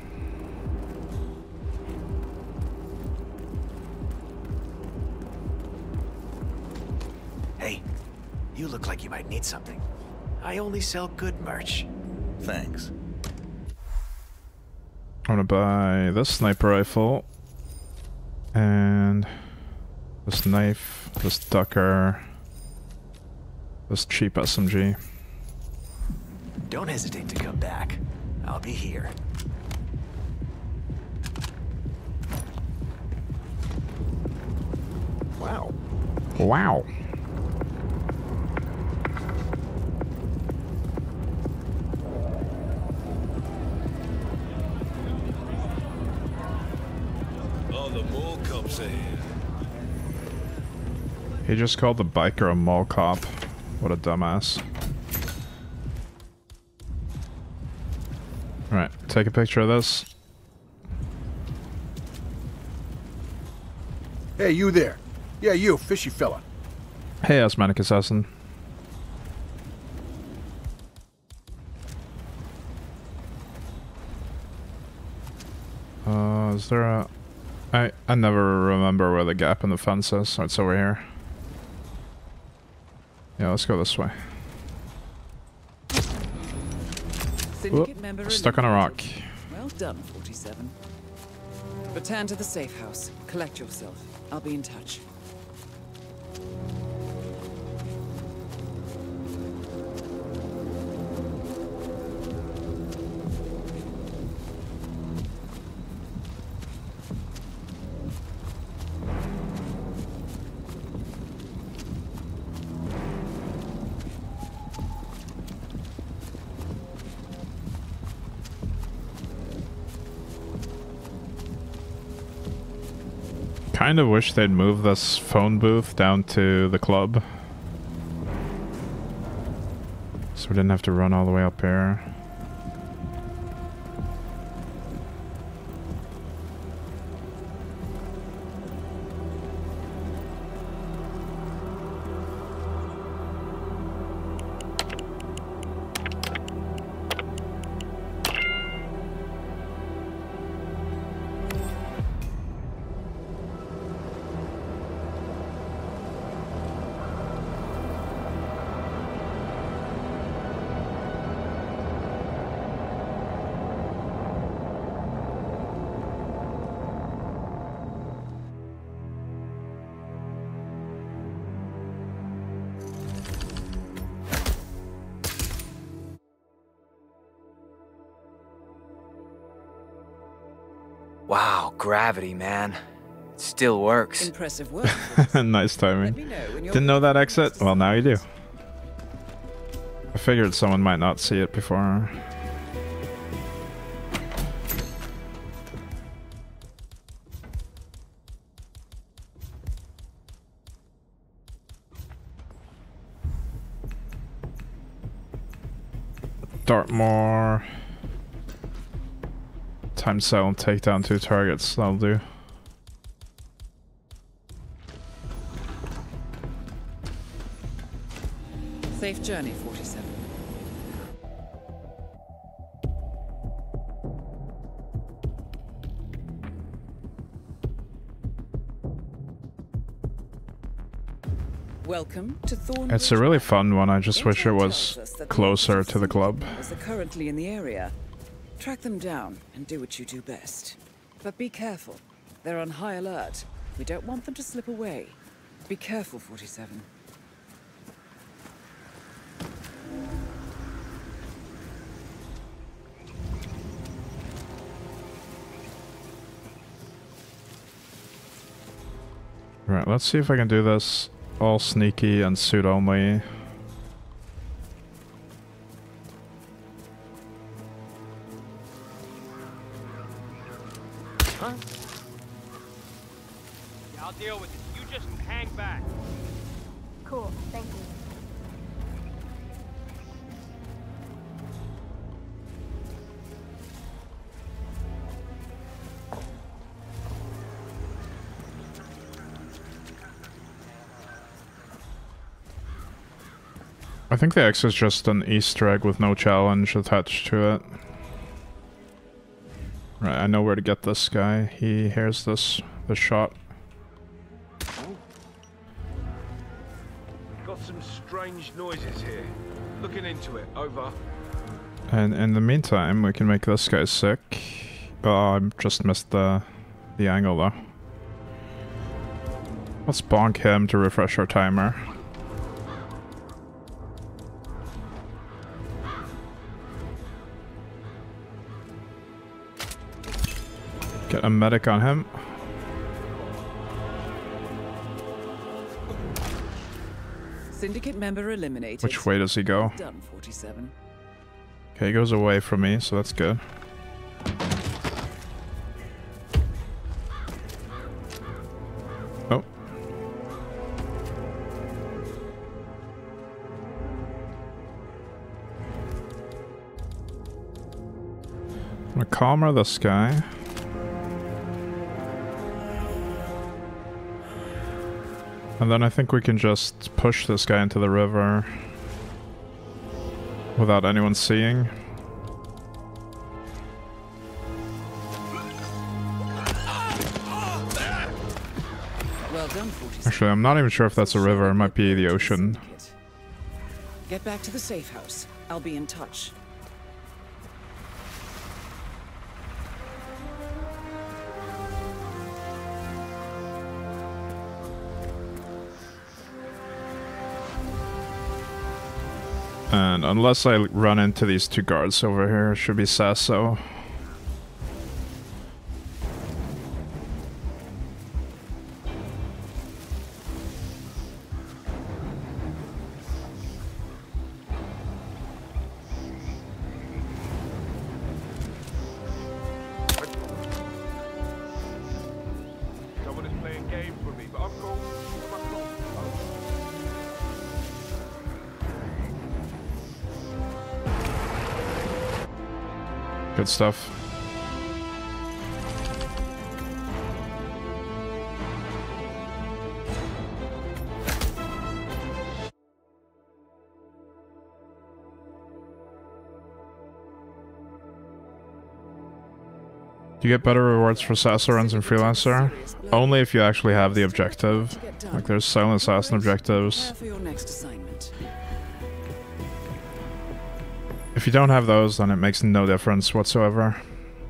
Hey, you look like you might need something. I only sell good merch. Thanks. I'm gonna buy this sniper rifle and this knife, this ducker, this cheap SMG. Don't hesitate to come back. I'll be here. Wow. Wow. say? He just called the biker a mall cop. What a dumbass. Alright, take a picture of this. Hey, you there. Yeah, you, fishy fella. Hey, Asthmatic Assassin. Is there a... I never remember where the gap in the fence is, so it's over here. Yeah, let's go this way. Syndicate member Stuck on a rock. Well done, 47. Return to the safe house. Collect yourself. I'll be in touch. Kind of wish they'd move this phone booth down to the club. So we didn't have to run all the way up here. Wow, gravity, man. It still works. Impressive work. Nice timing. Didn't know that exit? Well, now you do. I figured someone might not see it before. Dartmoor. Time cell, take down 2 targets, that'll do. Safe journey, 47. Welcome to Thornbridge. It's a really fun one, I just wish it was closer to the club. Are currently in the area. Track them down and do what you do best. But be careful. They're on high alert. We don't want them to slip away. Be careful, 47. Right, let's see if I can do this all sneaky and suit only. Huh? Yeah, I'll deal with it. You just hang back. Cool, thank you. I think the X is just an Easter egg with no challenge attached to it. Right, I know where to get this guy. He hears this shot. Got some strange noises here. Looking into it. Over. And in the meantime, we can make this guy sick. Oh, I just missed the angle though. Let's bonk him to refresh our timer. Get a medic on him. Syndicate member eliminated. Which way does he go? Done, 47. Okay, he goes away from me, so that's good. I'm gonna calmer this guy. And then I think we can just push this guy into the river without anyone seeing. Well done, 47. Actually, I'm not even sure if that's a river. It might be the ocean. Get back to the safe house. I'll be in touch. And unless I run into these two guards over here, it should be Sasso. Someone is playing games with me, but I'm cool. I'm cool. Good stuff. Do you get better rewards for Sasso runs in Freelancer? Only if you actually have the objective. Like there's Silent Assassin objectives. For your next assignment. If you don't have those, then it makes no difference whatsoever.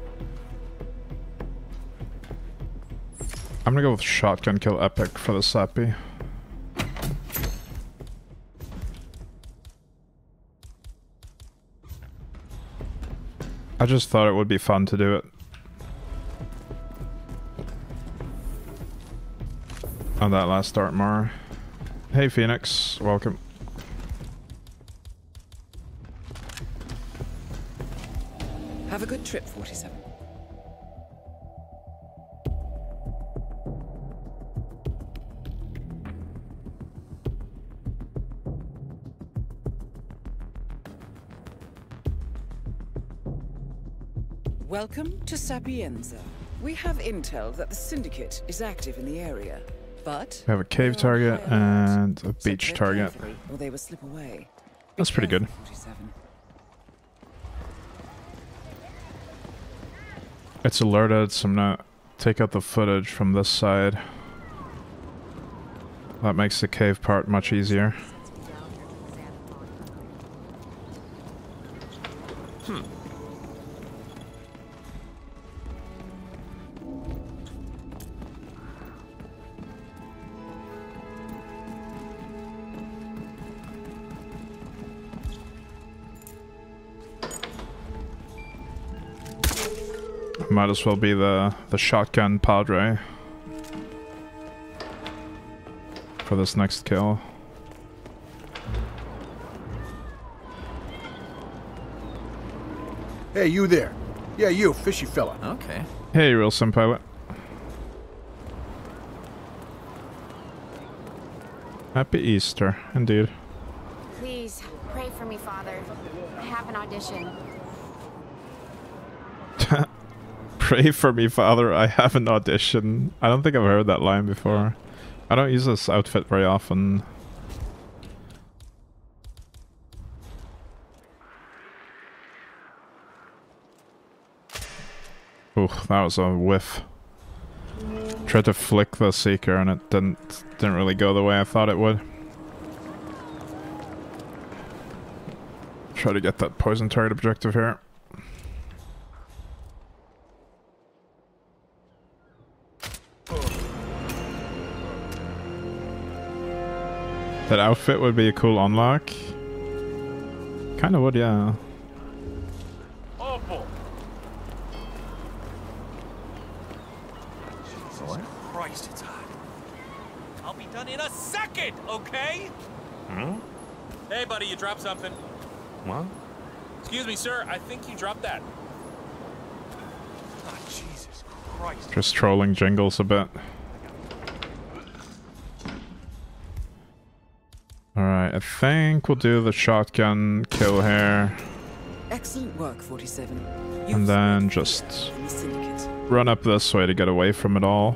I'm gonna go with Shotgun Kill Epic for the Sappy. I just thought it would be fun to do it. On that last Dartmoor. Hey Phoenix, welcome. Have a good trip, 47. Welcome to Sapienza. We have intel that the Syndicate is active in the area, but We have a cave target and a beach target. or they will slip away. That's pretty good. 47. It's alerted, so I'm gonna take out the footage from this side. That makes the cave part much easier. Might as well be the shotgun padre for this next kill. Hey, you there. Yeah, you, fishy fella. Okay. Hey, real sim pilot. Happy Easter, indeed. Please, pray for me, Father. I have an audition. Pray for me, Father. I have an audition. I don't think I've heard that line before. I don't use this outfit very often. Ooh, that was a whiff. Tried to flick the Seeker and it didn't really go the way I thought it would. Try to get that poison target objective here. That outfit would be a cool unlock. Kinda would, yeah. Awful. Jesus Christ, it's hot. I'll be done in a second, okay? Hmm? Hey, buddy, you dropped something. What? Excuse me, sir. I think you dropped that. Oh, Jesus Christ. Just trolling Jingles a bit. Alright, I think we'll do the shotgun kill here. Excellent work, 47. And then just run up this way to get away from it all.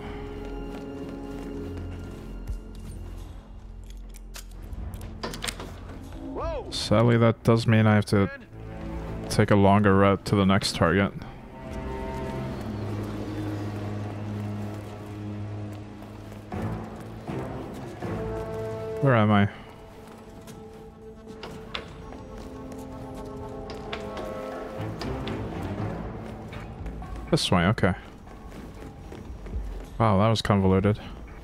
Sadly, that does mean I have to take a longer route to the next target. Where am I? This way, okay. Wow, that was convoluted.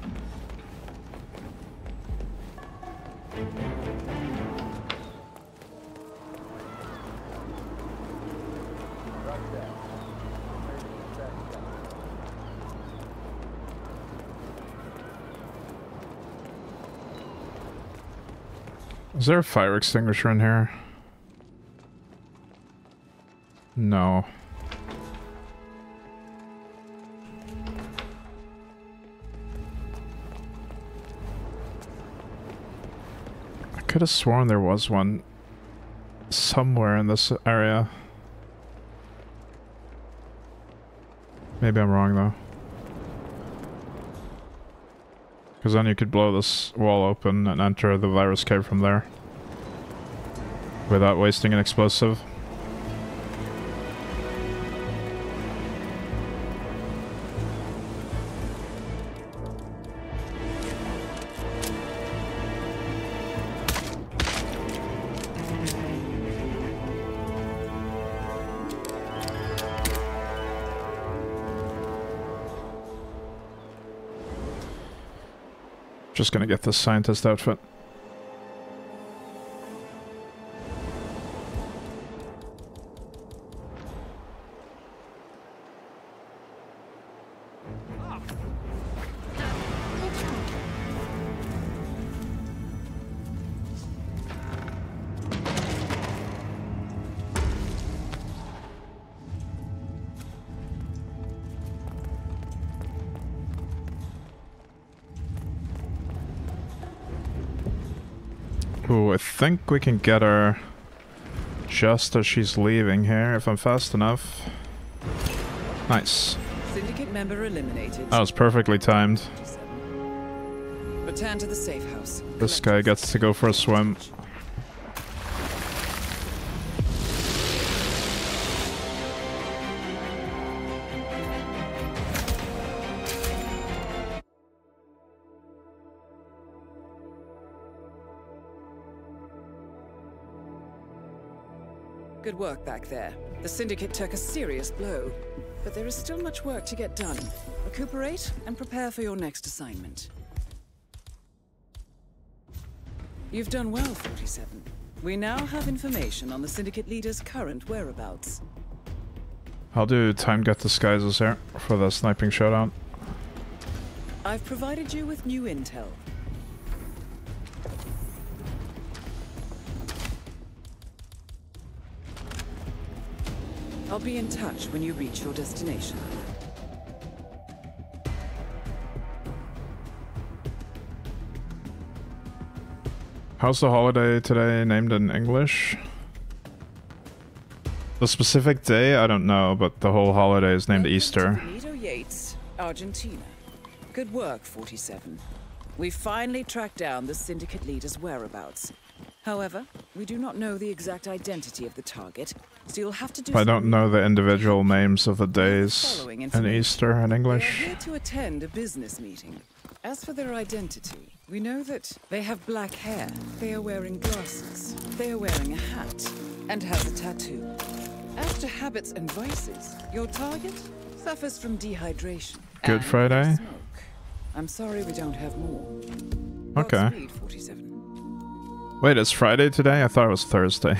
Is there a fire extinguisher in here? No. I could have sworn there was one somewhere in this area. Maybe I'm wrong though. Because then you could blow this wall open and enter the virus cave from there. Without wasting an explosive. Just gonna get this scientist outfit. Ooh, I think we can get her just as she's leaving here, if I'm fast enough. Nice. Syndicate member eliminated. That was perfectly timed. Return to the safe house. This guy gets to go for a swim. Good work back there. The Syndicate took a serious blow, but there is still much work to get done. Recuperate and prepare for your next assignment. You've done well, 47. We now have information on the Syndicate leader's current whereabouts. I'll do time get disguises here for the sniping showdown. I've provided you with new intel. I'll be in touch when you reach your destination. How's the holiday today named in English? The specific day, I don't know, but the whole holiday is named Easter. Yates, Argentina. Good work, 47. We finally tracked down the Syndicate leader's whereabouts. However, we do not know the exact identity of the target, so you'll have to do. I don't know the individual names of the days in Easter in English. They are here to attend a business meeting. As for their identity, we know that they have black hair, they are wearing glasses, they are wearing a hat, and has a tattoo. As to habits and vices, your target suffers from dehydration. Good Friday? Smoke. I'm sorry we don't have more. Okay. Godspeed, 47. Wait, it's Friday today? I thought it was Thursday.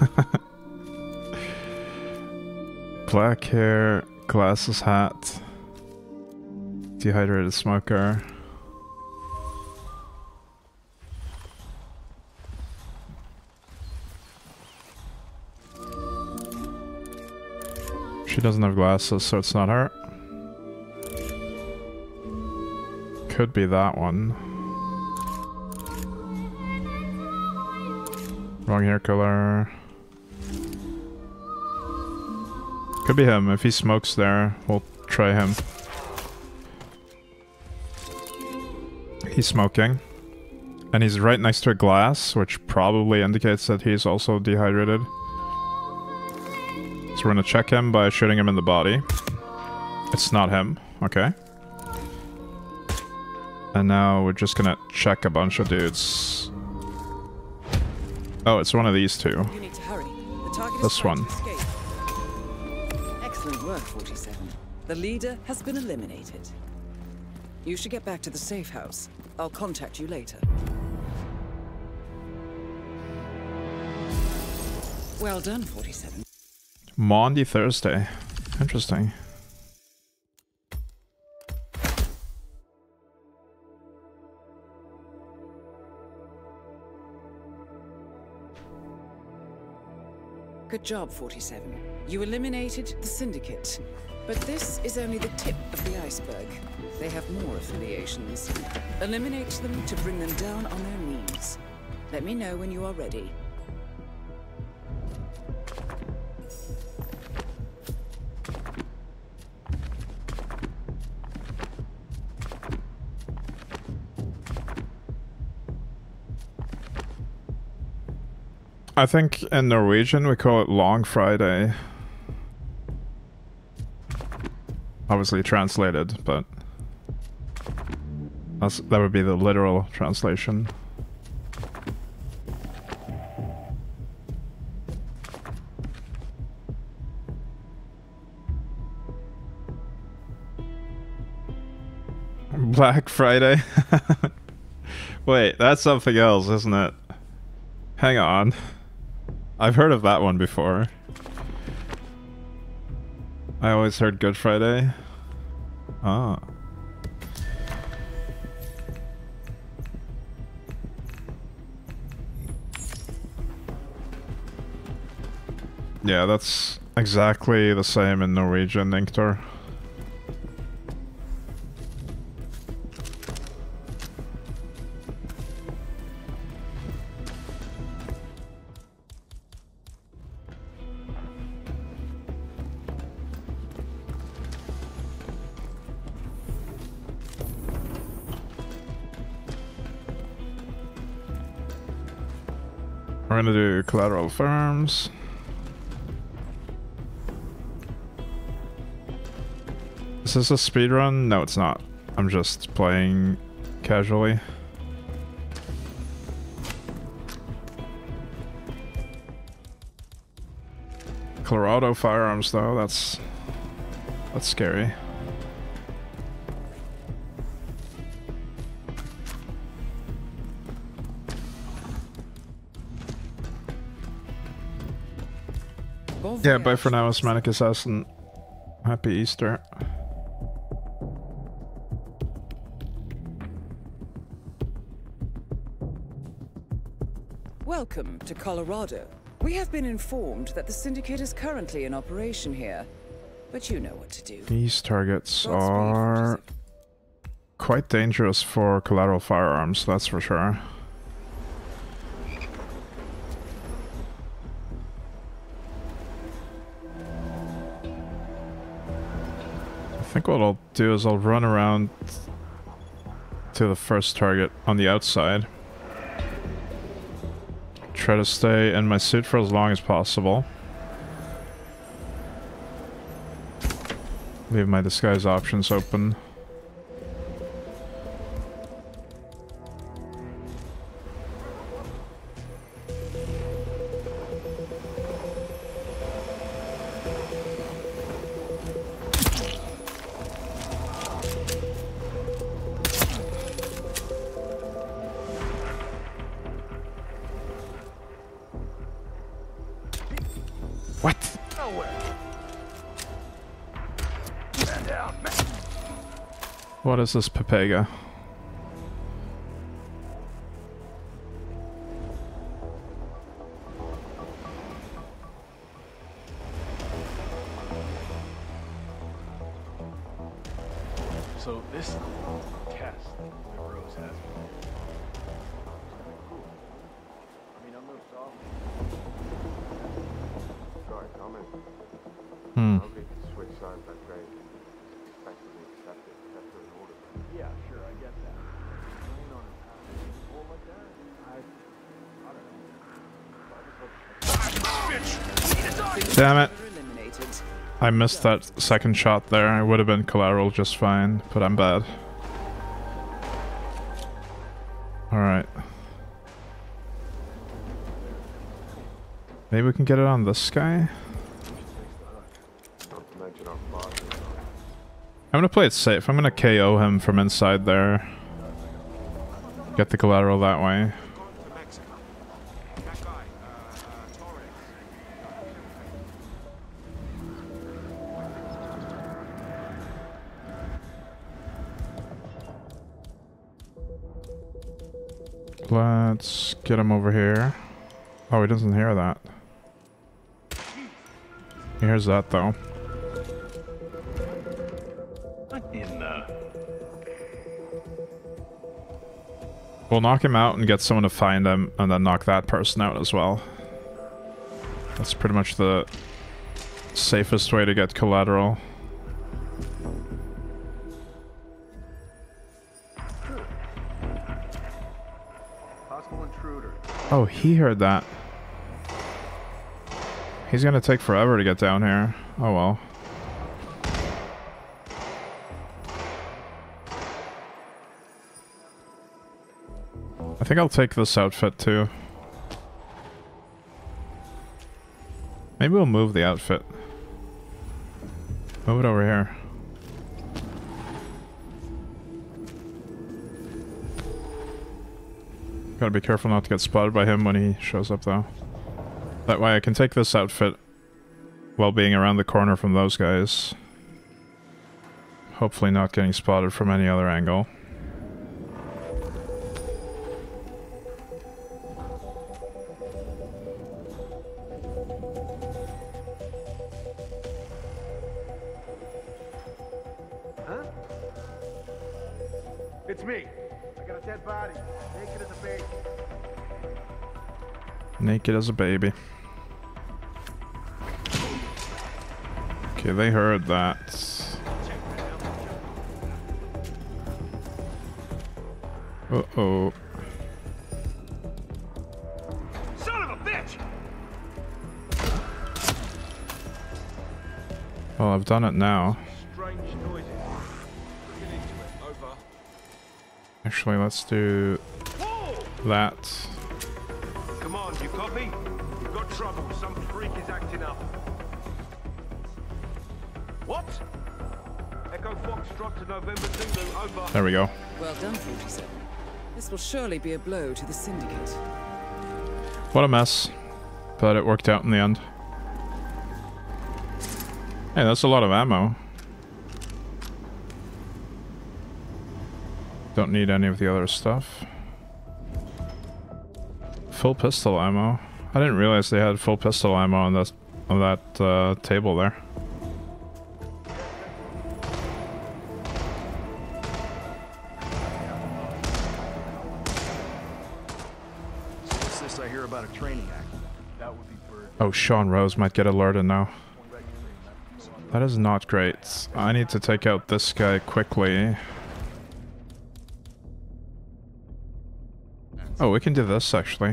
Black hair, glasses, hat, dehydrated smoker. She doesn't have glasses, so it's not her. Could be that one. Wrong hair color. Could be him. If he smokes there, we'll try him. He's smoking. And he's right next to a glass, which probably indicates that he's also dehydrated. So we're gonna check him by shooting him in the body. It's not him. Okay. And now we're just gonna check a bunch of dudes. Oh, it's one of these two. You need to hurry. The target This is trying one. to escape. Excellent work, 47. The leader has been eliminated. You should get back to the safe house. I'll contact you later. Well done, 47. Maundy Thursday. Interesting. Good job, 47. You eliminated the Syndicate. But this is only the tip of the iceberg. They have more affiliations. Eliminate them to bring them down on their knees. Let me know when you are ready. I think in Norwegian we call it Long Friday. Obviously translated, but that would be the literal translation. Black Friday? Wait, that's something else, isn't it? Hang on. I've heard of that one before. I always heard Good Friday. Ah. Yeah, that's exactly the same in Norwegian, Inktor. We're gonna do collateral farms. Is this a speedrun? No, it's not. I'm just playing casually. Colorado firearms though, that's scary. Yeah, bye for now, Osmanic Assassin. Happy Easter. Welcome to Colorado. We have been informed that the Syndicate is currently in operation here, but you know what to do. These targets are quite dangerous for collateral firearms, that's for sure. I think what I'll do is I'll run around to the first target on the outside. Try to stay in my suit for as long as possible. Leave my disguise options open. What is this Pepega? So this test that Rose has. I mean, I'm no soft. Sorry, comment. Hmm. Damn it. I missed that second shot there. I would have been collateral just fine, but I'm bad. Alright. Maybe we can get it on this guy? I'm gonna play it safe. I'm gonna KO him from inside there. Get the collateral that way. Let's get him over here. Oh, he doesn't hear that. He hears that though. We'll knock him out and get someone to find him, and then knock that person out as well. That's pretty much the safest way to get collateral. Possible intruder. Oh, he heard that. He's gonna take forever to get down here. Oh well. I think I'll take this outfit too. Maybe we'll move the outfit. Move it over here. Gotta be careful not to get spotted by him when he shows up though. That way I can take this outfit while being around the corner from those guys. Hopefully not getting spotted from any other angle. It's me. I got a dead body. Naked as a baby. Naked as a baby. Okay, they heard that. Uh-oh. Son of a bitch! Well, I've done it now. Strange noises. Looking into it. Over. Actually, let's do that. Come on, you copy? We've got trouble. Some freak is acting up. What? Echo Fox dropped to November Zulu. Over. There we go. Well done, 47. This will surely be a blow to the Syndicate. What a mess. But it worked out in the end. Hey, that's a lot of ammo. Don't need any of the other stuff. Full pistol ammo. I didn't realize they had full pistol ammo on that table there. What's this I hear about a training act? That would be for... Oh, Sean Rose might get alerted now. That is not great. I need to take out this guy quickly. Oh, we can do this actually.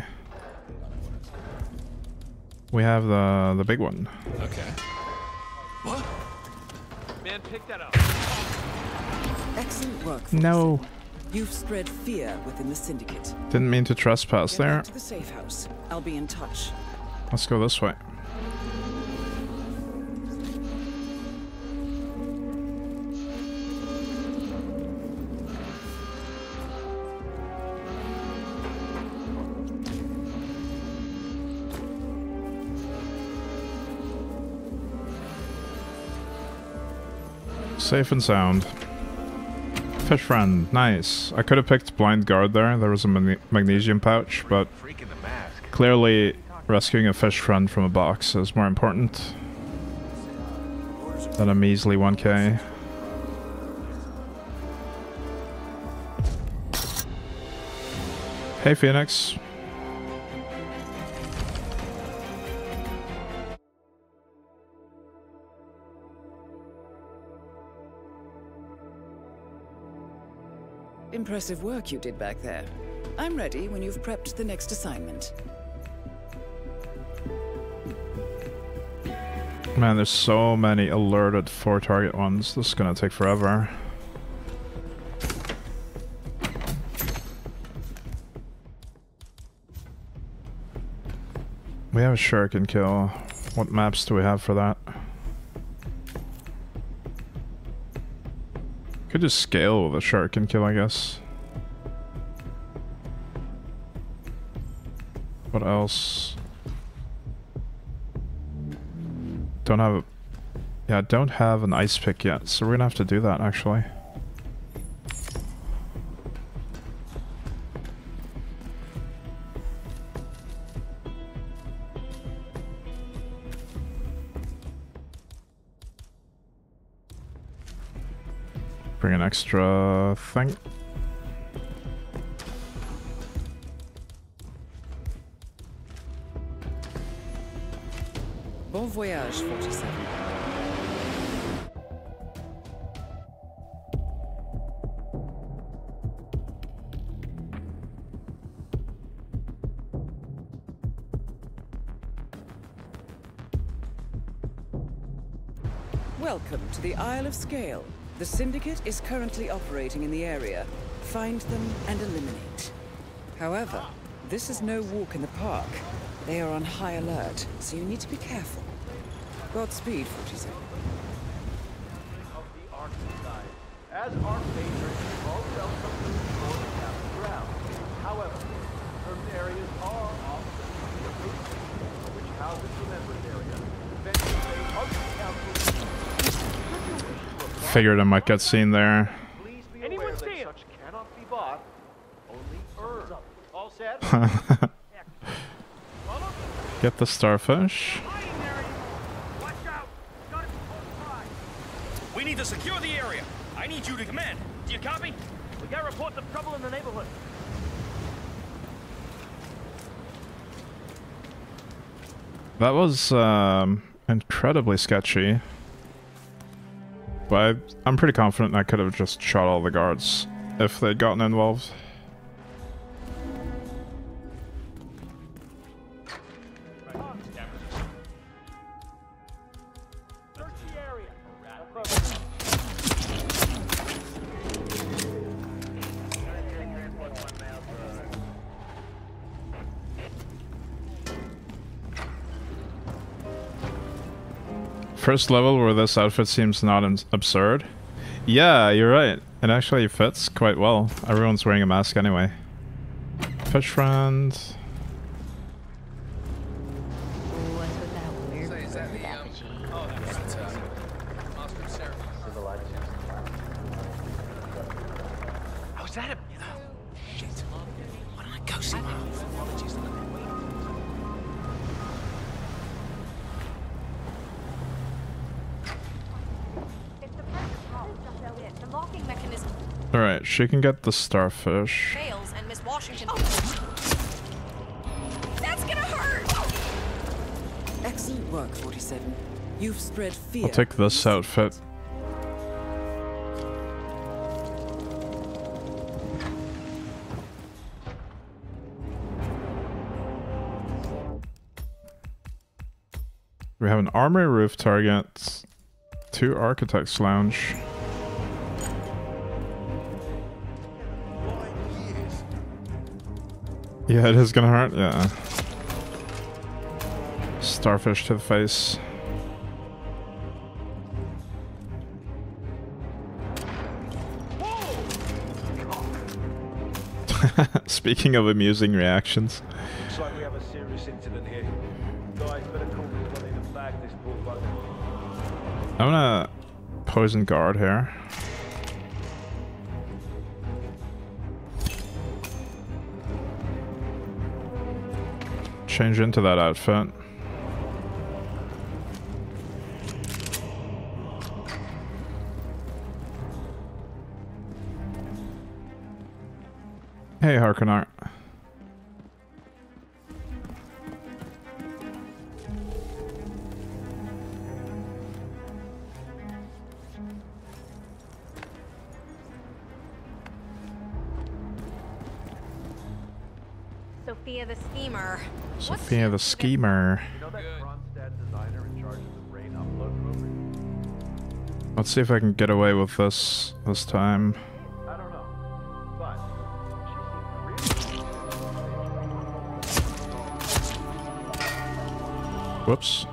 We have the big one. Okay. What? Man, pick that up. Excellent work. No. You've spread fear within the Syndicate. Didn't mean to trespass Get there. back to the safe house. I'll be in touch. Let's go this way. Safe and sound. Fish friend, nice. I could have picked blind guard there. There was a magnesium pouch, but clearly rescuing a fish friend from a box is more important than a measly 1k. Hey Phoenix. Impressive work you did back there. I'm ready when you've prepped the next assignment. Man, there's so many alerted 4-target ones. This is gonna take forever. We have a shuriken kill. What maps do we have for that? Could just scale with a shuriken kill, I guess. What else? Don't have a... Yeah, I don't have an ice pick yet, so we're gonna have to do that, actually. Bring an extra thing. Bon voyage, 47. Welcome to the Isle of Scale. The Syndicate is currently operating in the area. Find them and eliminate. However, this is no walk in the park. They are on high alert, so you need to be careful. Godspeed, 47. Of the Ark side. As Ark patrons, all self-sufficient for the cabin ground. However, certain areas are off the route, which houses the members area. Eventually, other councils. Figured I might get seen there. Please be aware that such cannot be bought, only earned. All set? Get the starfish. We need to secure the area. I need you to command. Do you copy? We got reports of trouble in the neighborhood. That was incredibly sketchy. But I'm pretty confident I could have just shot all the guards if they'd gotten involved. First level where this outfit seems not absurd. Yeah, you're right. It actually fits quite well. Everyone's wearing a mask anyway. Fish friend. How's that a... Shit. Why don't I go see my apologies? Alright, she can get the starfish. Fails and Miss Washington. That's gonna hurt! Excellent work, 47. You've spread fear. I'll take this outfit. We have an armory roof target, 2 architects lounge. Yeah, it is gonna hurt, yeah. Starfish to the face. Speaking of amusing reactions. Looks like we have a serious incident here. Guys, better call me when they bag this poor bugger. I'm gonna poison guard here. Change into that outfit. Hey, Harkonnen. Sophia the schemer. Sophia the schemer. You know that Kronstadt designer in charge of the brain up? Let's see if I can get away with this time. I don't know, but Whoops.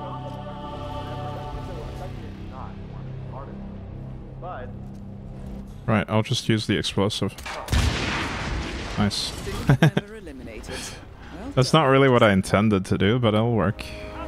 Right, I'll just use the explosive. Nice. That's not really what I intended to do, but it'll work.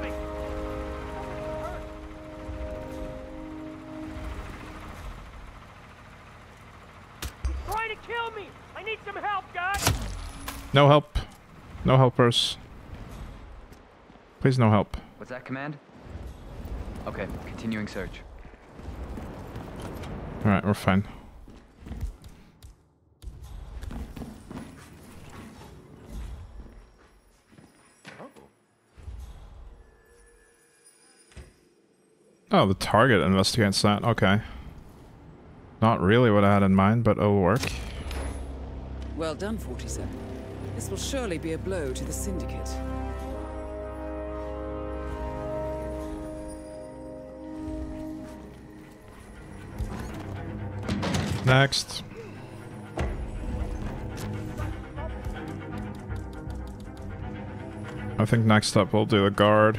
Trying to kill me! I need some help, guys! No help. No helpers. Please no help. What's that command? Okay, continuing search. Alright, we're fine. Oh, the target investigates that. Okay. Not really what I had in mind, but it'll work. Well done, 47. This will surely be a blow to the Syndicate. Next. I think next up we'll do the guard.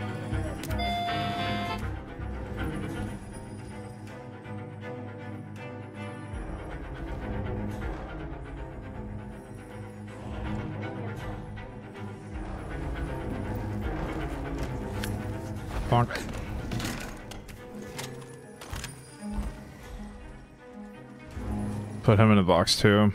Bonk. Put him in a box too.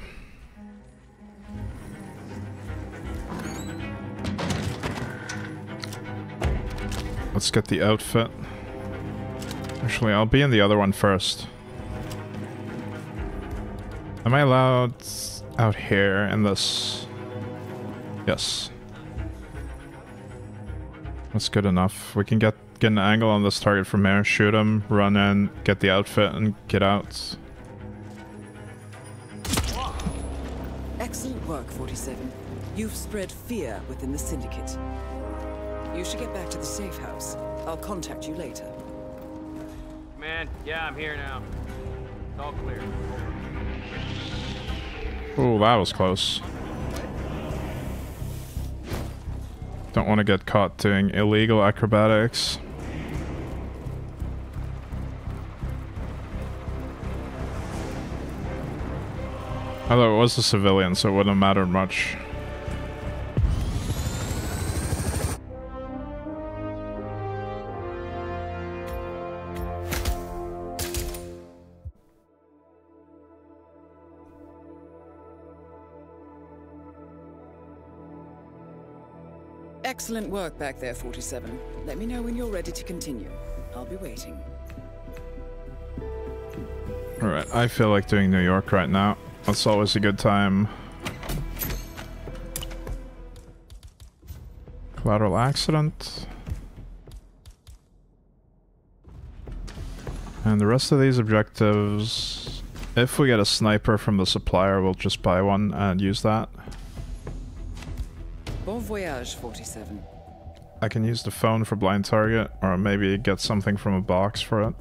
Let's get the outfit. Actually, I'll be in the other one first. Am I allowed out here in this? Yes. That's good enough. We can get an angle on this target from here, shoot him, run in, get the outfit, and get out. Excellent work, 47. You've spread fear within the Syndicate. You should get back to the safe house. I'll contact you later. Man, yeah, I'm here now. It's all clear. Ooh, that was close. Don't want to get caught doing illegal acrobatics. Although it was a civilian, so it wouldn't have mattered much. Excellent work back there, 47. Let me know when you're ready to continue. I'll be waiting. Alright, I feel like doing New York right now. That's always a good time. Collateral accident. And the rest of these objectives, if we get a sniper from the supplier, we'll just buy one and use that. Bon voyage, 47. I can use the phone for blind target, or maybe get something from a box for it.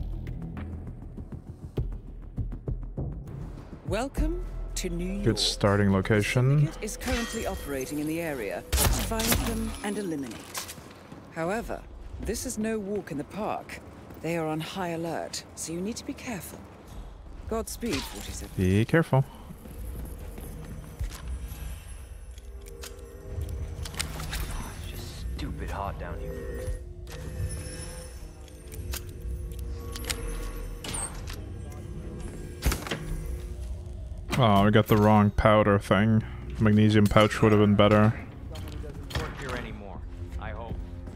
Welcome to New York. Good starting location. Syndicate is currently operating in the area. Find them and eliminate. However, this is no walk in the park. They are on high alert, so you need to be careful. Godspeed, 47. Be careful. It's just stupid hot down here. Oh, we got the wrong powder thing. Magnesium pouch would have been better. Doesn't work here anymore. I hope.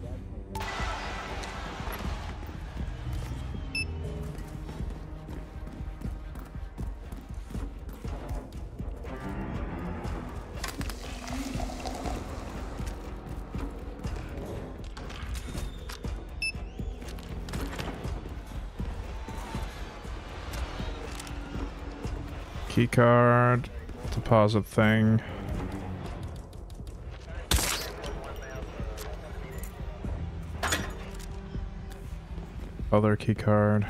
Keycard, deposit thing. Other key card.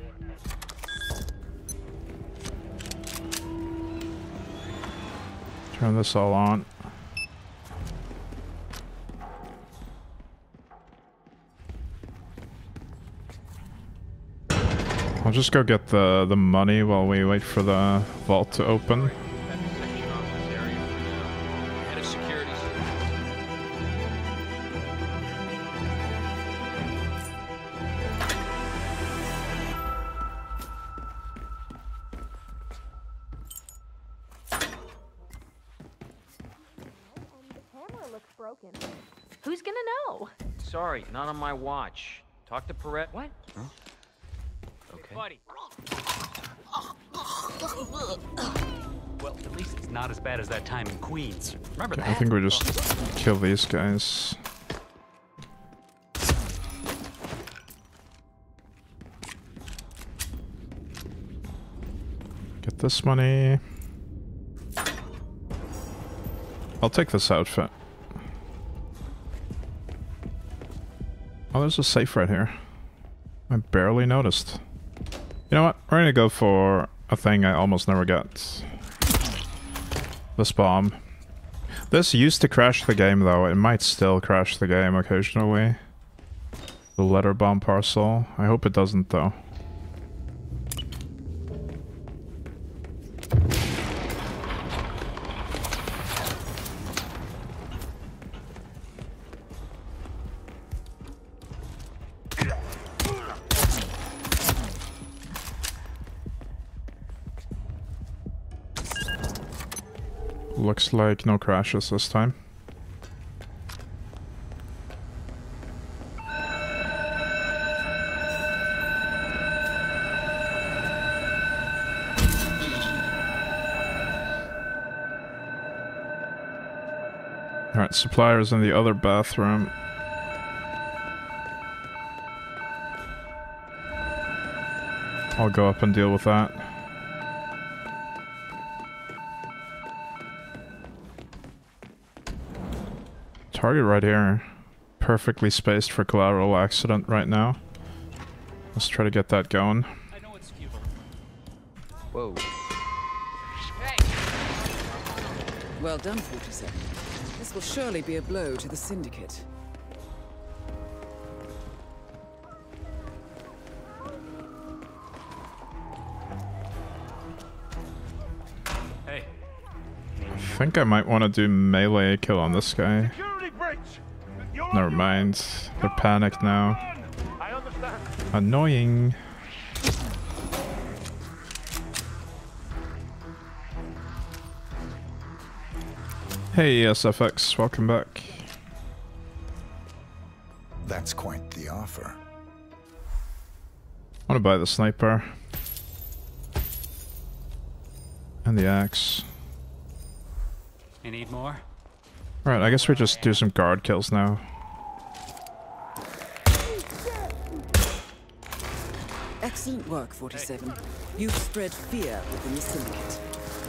Turn this all on. I'll just go get the money while we wait for the vault to open. Head of security. Camera looks broken. Who's gonna know? Sorry, not on my watch. Talk to Perret. What? Huh? Okay. Buddy. Well, at least it's not as bad as that time in Queens. Remember that? I think we just kill these guys. Get this money. I'll take this outfit. Oh, there's a safe right here. I barely noticed. You know what? We're gonna go for a thing I almost never get. This bomb. This used to crash the game though. It might still crash the game occasionally. The letter bomb parcel. I hope it doesn't though. Looks like no crashes this time. Alright, suppliers in the other bathroom. I'll go up and deal with that. Target right here. Perfectly spaced for collateral accident right now. Let's try to get that going. I know it's futile. Whoa. Well done, 47. This will surely be a blow to the Syndicate. Hey. I think I might want to do melee kill on this guy. Never mind. They're panicked now. I understand. Annoying. Hey SFX, welcome back. That's quite the offer. I want to buy the sniper. And the axe. You need more? Right, I guess we just do some guard kills now. Excellent work, 47. You've spread fear within the Syndicate.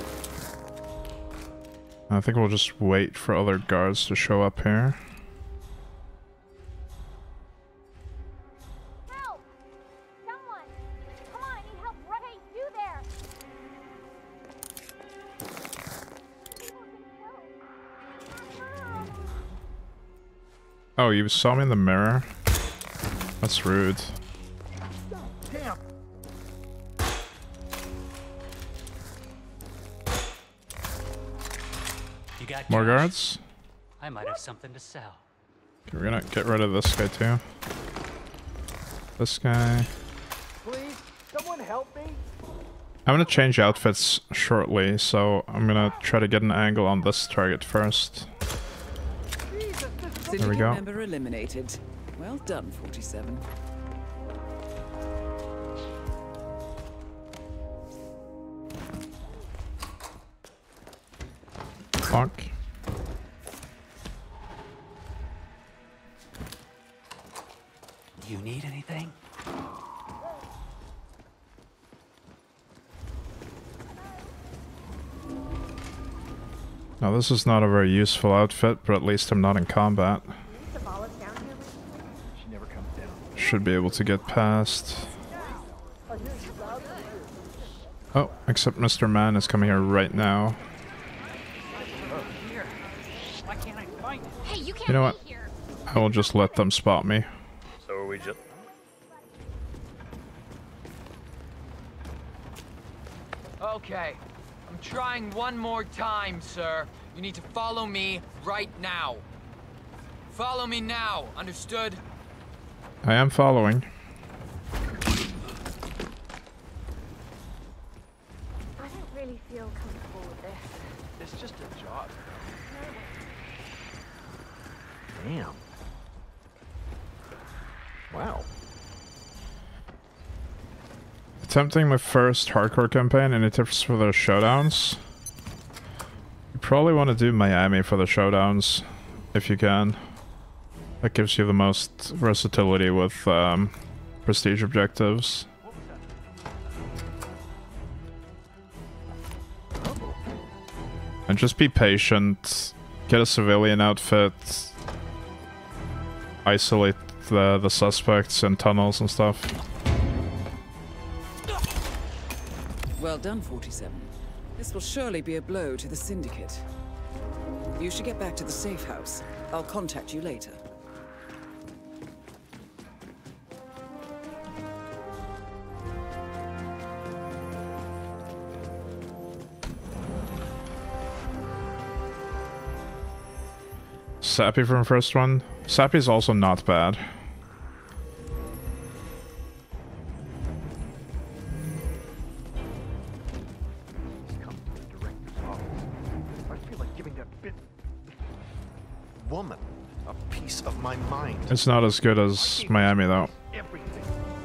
I think we'll just wait for other guards to show up here. Help! Someone! Come on, I need help. What are you there? Oh, you saw me in the mirror? That's rude. Damn. You got More cash? guards? I might have something to sell. Okay, we're gonna get rid of this guy too. This guy. Please, someone help me. I'm gonna change outfits shortly, so I'm gonna try to get an angle on this target first. There we Syndicate go. member eliminated. Well done, 47. Fuck. Do you need anything? Now this is not a very useful outfit, but at least I'm not in combat. She never comes down. should be able to get past. Oh, except Mr. Man is coming here right now. You know what? I will just let them spot me. So are we just... Okay, I'm trying one more time, sir. You need to follow me right now. Follow me now, understood? I am following. I don't really feel comfortable with this. It's just a job. Damn. Wow. Attempting my first hardcore campaign. Any tips for the showdowns? You probably want to do Miami for the showdowns, if you can. That gives you the most versatility with prestige objectives. And just be patient. Get a civilian outfit. Isolate the suspects in tunnels and stuff. Well done, 47. This will surely be a blow to the Syndicate. You should get back to the safe house. I'll contact you later. Sappy from first one. Sappy's also not bad. I feel like giving that bit woman a piece of my mind. It's not as good as Miami though. Everything.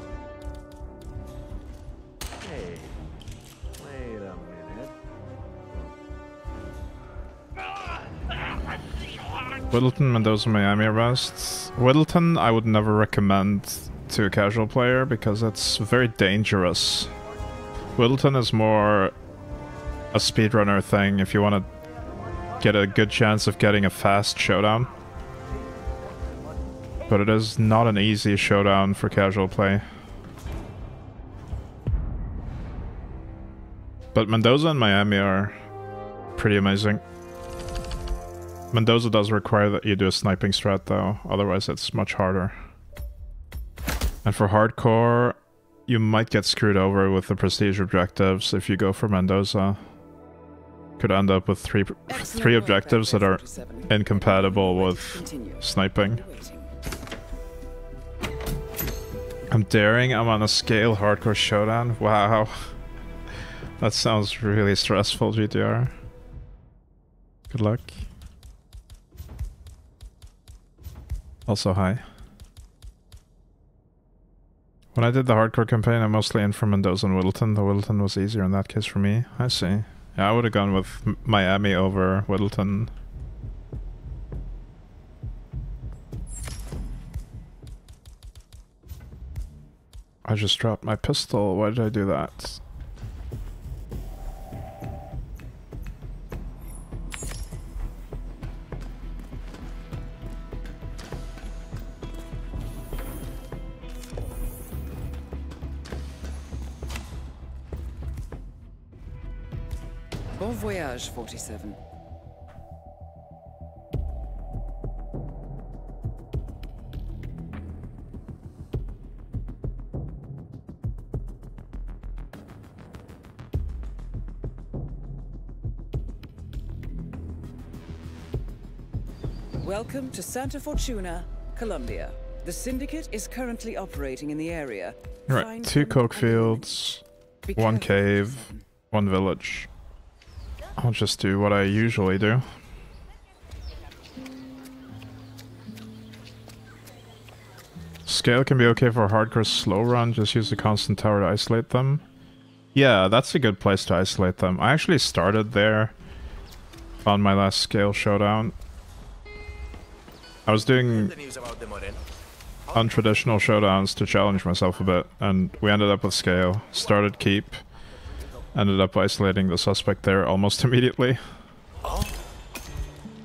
Hey, wait a minute. Whittleton, Mendoza, Miami arrests. Whittleton I would never recommend to a casual player because it's very dangerous. Whittleton is more a speedrunner thing if you want to get a good chance of getting a fast showdown. But it is not an easy showdown for casual play. But Mendoza and Miami are pretty amazing. Mendoza does require that you do a sniping strat though, otherwise it's much harder. And for hardcore, you might get screwed over with the prestige objectives if you go for Mendoza. Could end up with three objectives that are incompatible with sniping. I'm daring, I'm on a scale hardcore showdown. Wow. That sounds really stressful, GTR. Good luck. Also, hi. When I did the hardcore campaign, I mostly in for Mendoza and Whittleton. The Whittleton was easier in that case for me. I see. Yeah, I would have gone with Miami over Whittleton. I just dropped my pistol. Why did I do that? Bon voyage, 47. Welcome to Santa Fortuna, Colombia. The Syndicate is currently operating in the area. Right, 2 coke fields, 1 cave, 1 village. I'll just do what I usually do. Scale can be okay for a hardcore slow run, just use the constant tower to isolate them. Yeah, that's a good place to isolate them. I actually started there on my last scale showdown. I was doing untraditional showdowns to challenge myself a bit, and we ended up with scale. Started keep, ended up isolating the suspect there almost immediately.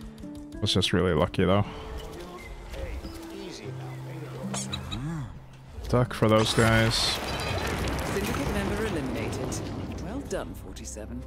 Was just really lucky though. Duck for those guys. Syndicate member eliminated. Well done, 47.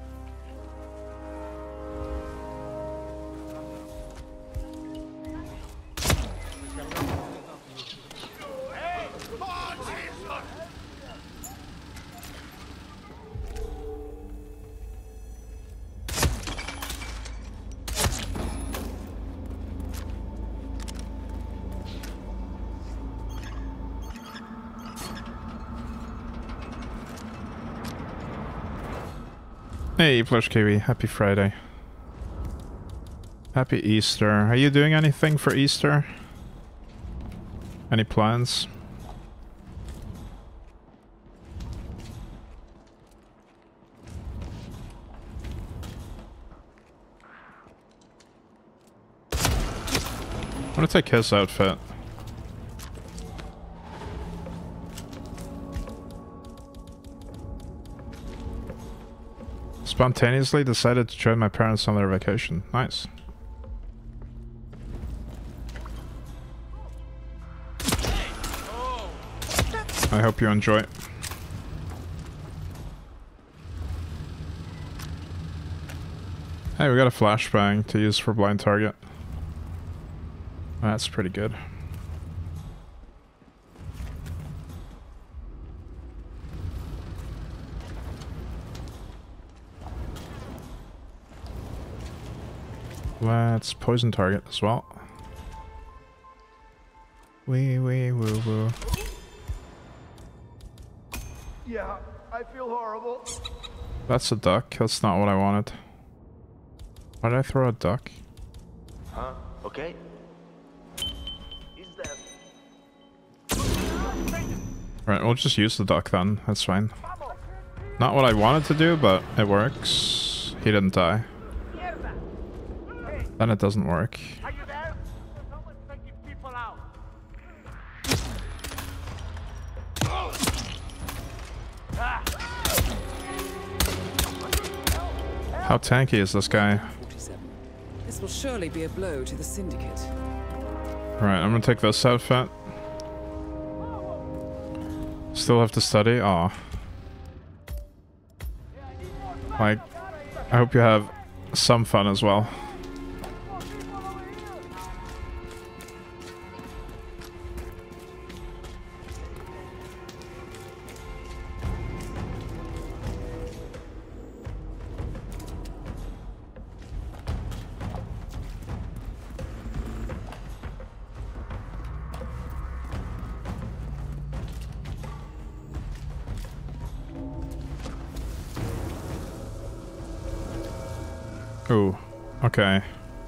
Hey, Plush Kiwi. Happy Friday. Happy Easter. Are you doing anything for Easter? Any plans? I'm gonna take his outfit. Spontaneously decided to join my parents on their vacation. Nice. I hope you enjoy. Hey, we got a flashbang to use for blind target. That's pretty good. Let's poison target as well. Wee wee woo woo. Yeah, I feel horrible. That's a duck. That's not what I wanted. Why did I throw a duck? Huh? Okay. Is that... Right, we'll just use the duck then. That's fine. Not what I wanted to do, but it works. He didn't die. Then it doesn't work. How tanky is this guy? This will surely be a blow to the Syndicate. Right, I'm gonna take this outfit. Still have to study? Aw. Like, I hope you have some fun as well. Ooh, okay.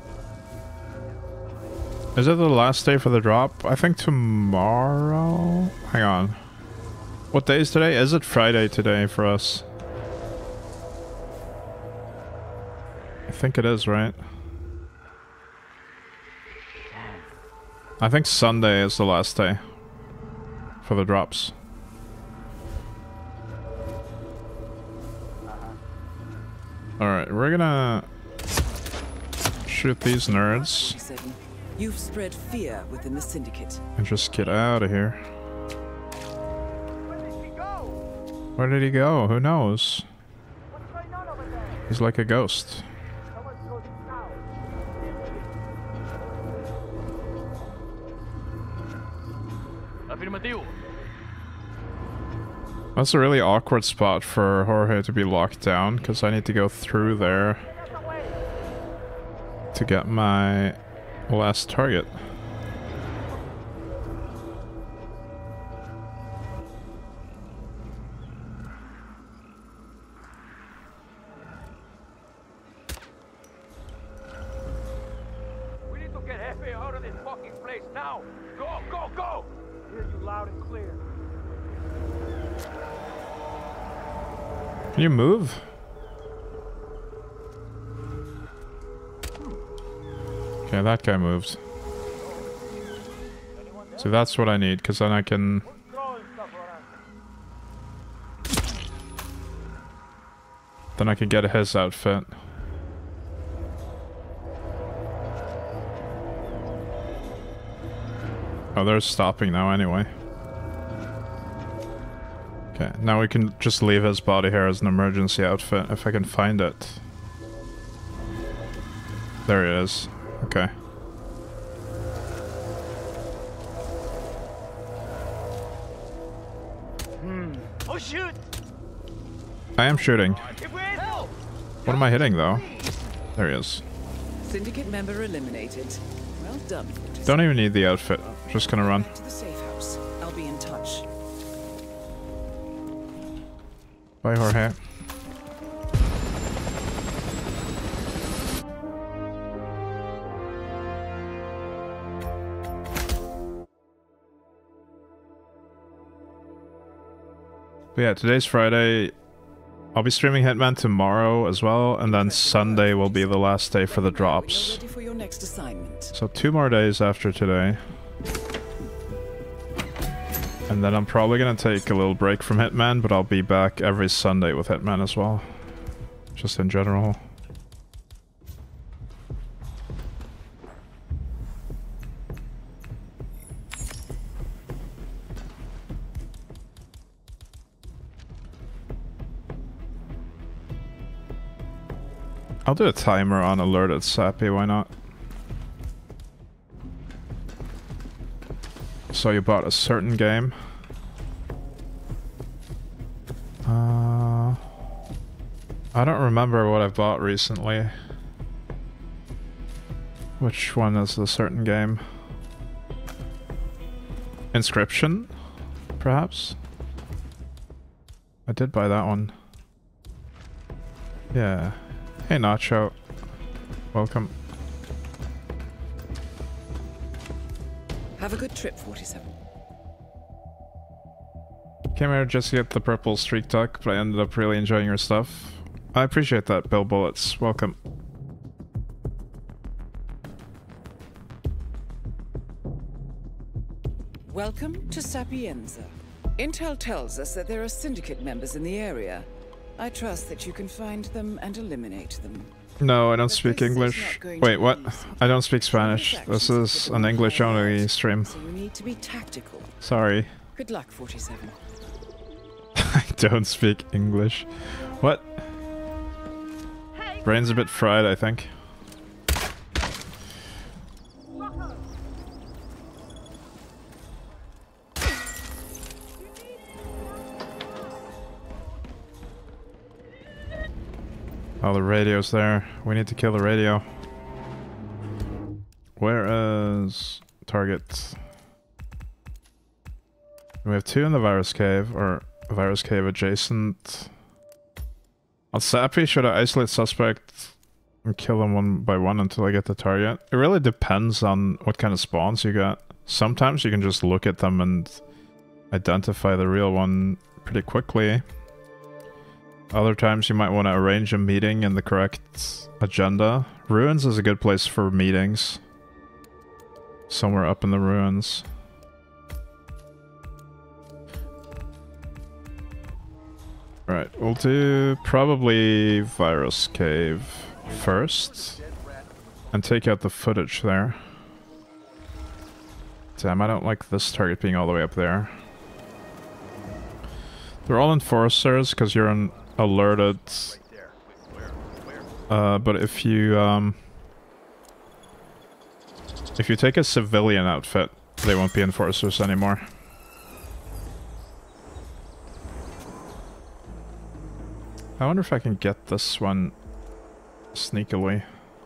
Is it the last day for the drop? I think tomorrow? Hang on. What day is today? Is it Friday today for us? I think it is, right? I think Sunday is the last day for the drops. Alright, we're gonna shoot these nerds. You've spread fear within the Syndicate. And just get out of here. Where did he go? Who knows? He's like a ghost. Afirmativo. That's a really awkward spot for Jorge to be locked down, because I need to go through there to get my last target. We need to get Hefe out of this fucking place now! Go, go, go! Hear you loud and clear. Can you move? Okay, that guy moved. So that's what I need, because then I can... Then I can get his outfit. Oh, they're stopping now anyway. Okay, now we can just leave his body here as an emergency outfit if I can find it. There he is. Okay. Oh shoot! I am shooting. What am I hitting though? There he is. Syndicate member eliminated. Well done. Don't even need the outfit. Just gonna run. To the safe house. I'll be in touch. Bye, Jorge. But yeah, today's Friday. I'll be streaming Hitman tomorrow as well, and then Sunday will be the last day for the drops. Ready for your next assignment. So 2 more days after today. And then I'm probably gonna take a little break from Hitman, but I'll be back every Sunday with Hitman as well. Just in general. I'll do a timer on alerted Sappy, why not? So you bought a certain game. I don't remember what I bought recently. Which one is the certain game? Inscription? Perhaps? I did buy that one. Yeah. Hey Nacho. Welcome. Have a good trip, 47. Came here just to get the purple streak duck, but I ended up really enjoying your stuff. I appreciate that, Bill Bullets. Welcome. Welcome to Sapienza. Intel tells us that there are syndicate members in the area. I trust that you can find them and eliminate them. No, I don't speak English. Wait, what? I don't speak Spanish. This is an English-only stream. So you need to be tactical. Sorry. Good luck, 47. I don't speak English. What? Brain's a bit fried, I think. Oh, the radio's there. We need to kill the radio. Where is target? We have 2 in the virus cave, or virus cave adjacent. On Sappy, should I isolate suspect and kill them one by one until I get the target? It really depends on what kind of spawns you got. Sometimes you can just look at them and identify the real one pretty quickly. Other times you might want to arrange a meeting in the correct agenda. Ruins is a good place for meetings. Somewhere up in the ruins. Right, we'll do probably Virus Cave first. And take out the footage there. Damn, I don't like this target being all the way up there. They're all enforcers because you're an alerted. But if you take a civilian outfit, they won't be enforcers anymore. I wonder if I can get this one sneakily.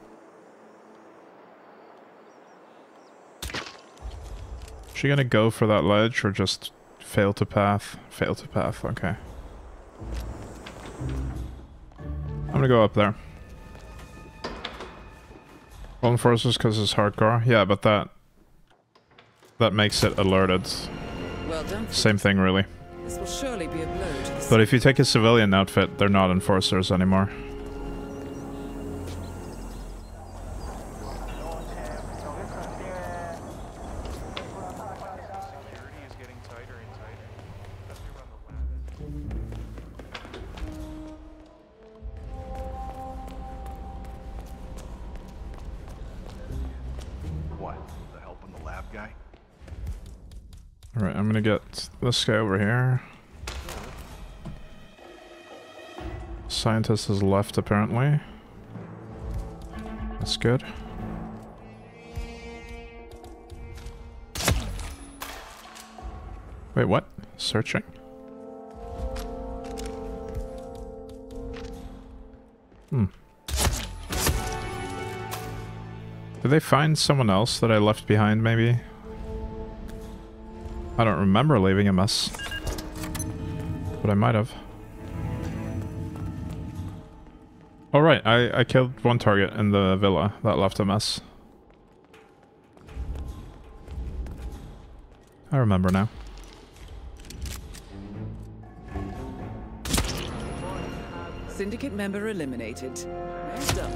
Is she gonna go for that ledge or just fail to path? Fail to path, okay. I'm gonna go up there. All enforcers because it's hardcore. Yeah, but that makes it alerted. Well done. Same thing, really. This will surely be a blow to the But if you take a civilian outfit, they're not enforcers anymore. What? The help in the lab guy? Alright, I'm gonna get this guy over here. Scientist has left, apparently. That's good. Wait, what? Searching? Hmm. Did they find someone else that I left behind, maybe? I don't remember leaving a mess. But I might have. Oh right, I killed one target in the villa that left a mess. I remember now. Syndicate member eliminated. Nice done.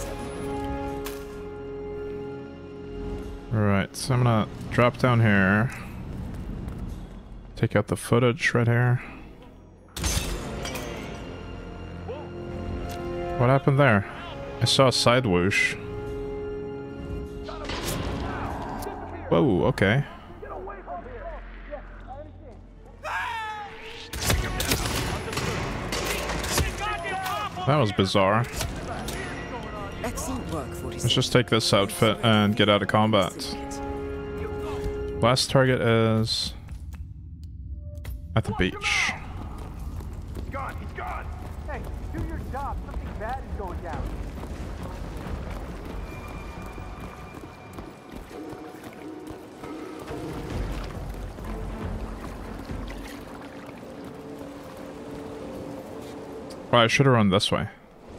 Alright, so I'm gonna drop down here. Take out the footage right here. What happened there? I saw a side whoosh. Whoa, okay. That was bizarre. Excellent work, 46. Let's just take this outfit and get out of combat. Last target is at the beach. He's gone, he's gone! Hey, do your job. Something bad is going down. Well, I should have run this way.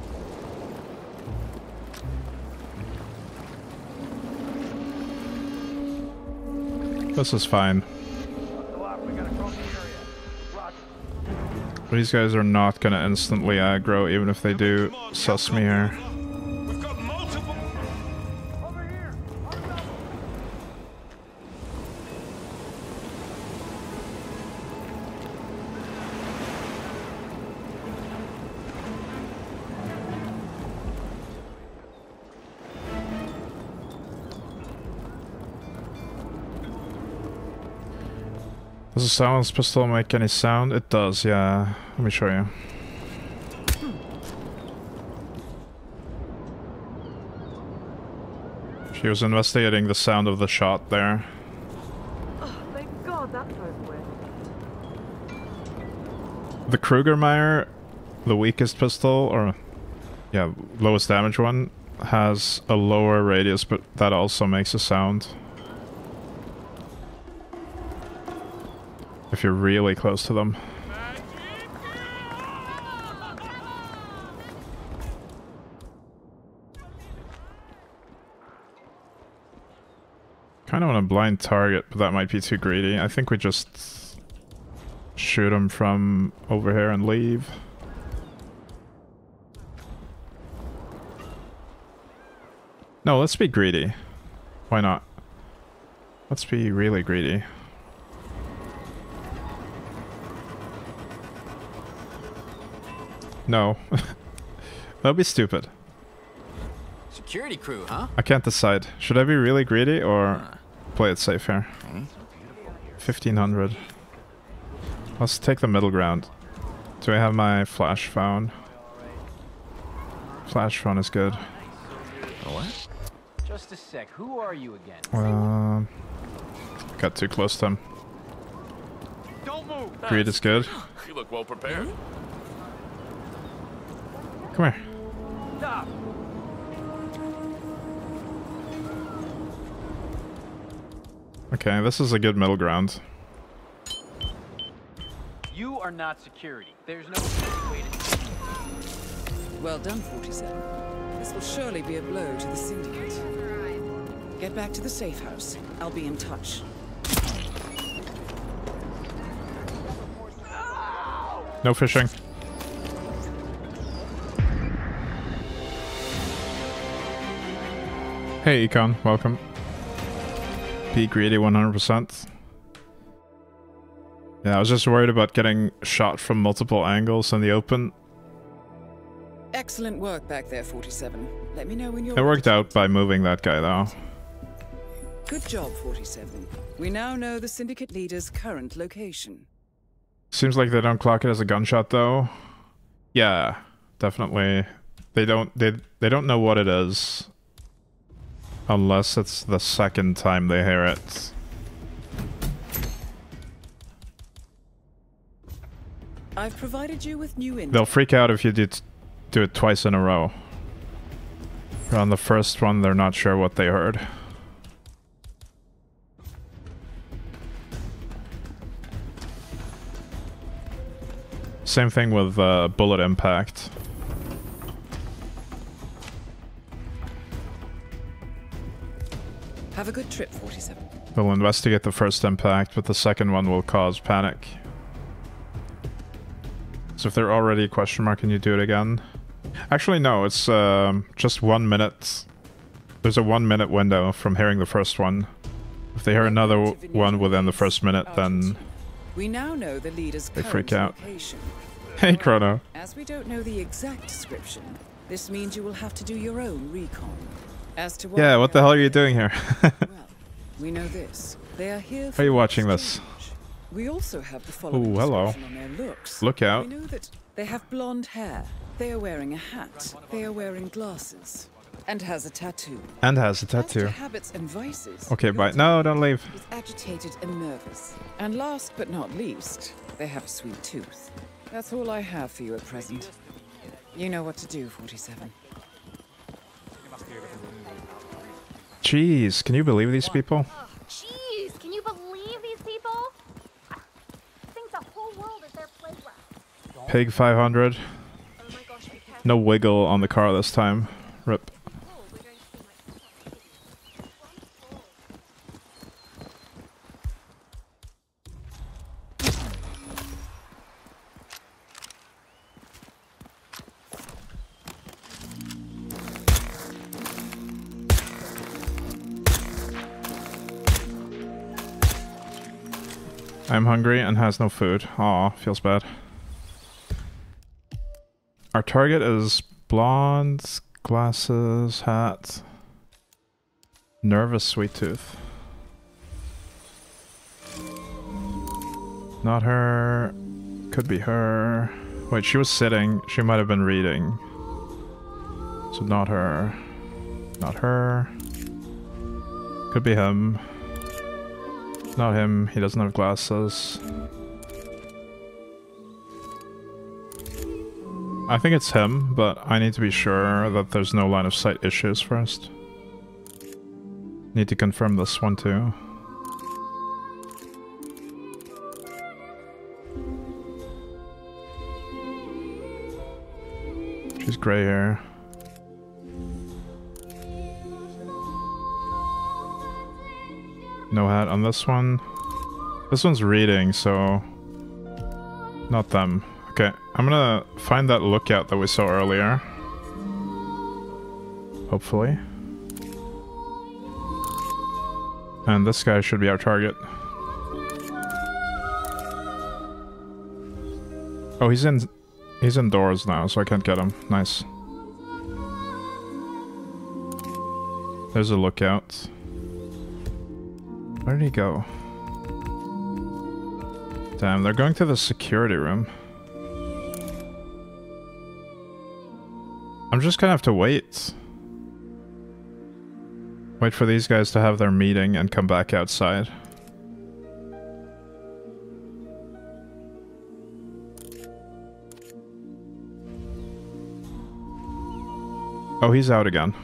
This is fine. These guys are not gonna instantly aggro, even if they do suss me here. Does a silenced pistol make any sound? It does, yeah. Let me show you. She was investigating the sound of the shot there. Oh, thank God that's over with. The Krugermeyer, the weakest pistol, or yeah, lowest damage one, has a lower radius, but that also makes a sound. If you're really close to them. Kind of want a blind target, but that might be too greedy. I think we just shoot him from over here and leave. No, let's be greedy. Why not? Let's be really greedy. No. That'd be stupid. Security crew, huh? I can't decide. Should I be really greedy or play it safe here? 1500. Let's take the middle ground. Do I have my flash phone? Flash phone is good. What? Just a sec. Who are you again? Got too close to him. Don't move. Greed is good. You look well prepared. Come here. Stop. Okay, this is a good middle ground. You are not security. There's no way to... Well done, 47. This will surely be a blow to the Syndicate. Get back to the safe house. I'll be in touch. No fishing. Hey Econ, welcome. Be greedy 100%. Yeah, I was just worried about getting shot from multiple angles in the open. Excellent work back there, 47. Let me know when you're... It worked out by moving that guy though. Good job, 47. We now know the Syndicate leader's current location. Seems like they don't clock it as a gunshot though. Yeah, definitely. They don't know what it is unless it's the second time they hear it. I've provided you with new info. They'll freak out if you do it twice in a row. But on the first one, they're not sure what they heard. Same thing with bullet impact. Have a good trip, 47. They'll investigate the first impact, but the second one will cause panic. So if they're already question mark, can you do it again? Actually, no, it's just 1 minute. There's a 1 minute window from hearing the first one. If they hear another one within the first minute, then we now know the leader's they freak out. location. Hey, Chrono. As we don't know the exact description, this means you will have to do your own recon. As to Yeah, what the hell are you doing here? we know this. They are here Are you watching this? We also have the following Oh, hello. description on their looks. Look out. We know that they have blonde hair. They are wearing a hat. They are wearing glasses. And has a tattoo. And has a As to tattoo. habits and vices, Okay, bye. No, don't leave. is agitated and nervous. And last but not least, they have a sweet tooth. That's all I have for you at present. You know what to do, 47. Jeez, can you believe these people? Jeez, can you believe these people? I think the whole world is their playground. Pig 500. No wiggle on the car this time. Rip. I'm hungry and has no food. Aw, feels bad. Our target is blonde, glasses, hat, nervous sweet tooth. Not her. Could be her. Wait, she was sitting. She might have been reading. So not her. Not her. Could be him. Not him, he doesn't have glasses. I think it's him, but I need to be sure that there's no line of sight issues first. Need to confirm this one too. She's gray hair. No hat on this one. This one's reading, so not them. Okay, I'm gonna find that lookout that we saw earlier. Hopefully. And this guy should be our target. Oh, he's indoors now, so I can't get him. Nice. There's a lookout. Where did he go? Damn, they're going to the security room. I'm just gonna have to wait. Wait for these guys to have their meeting and come back outside. Oh, he's out again.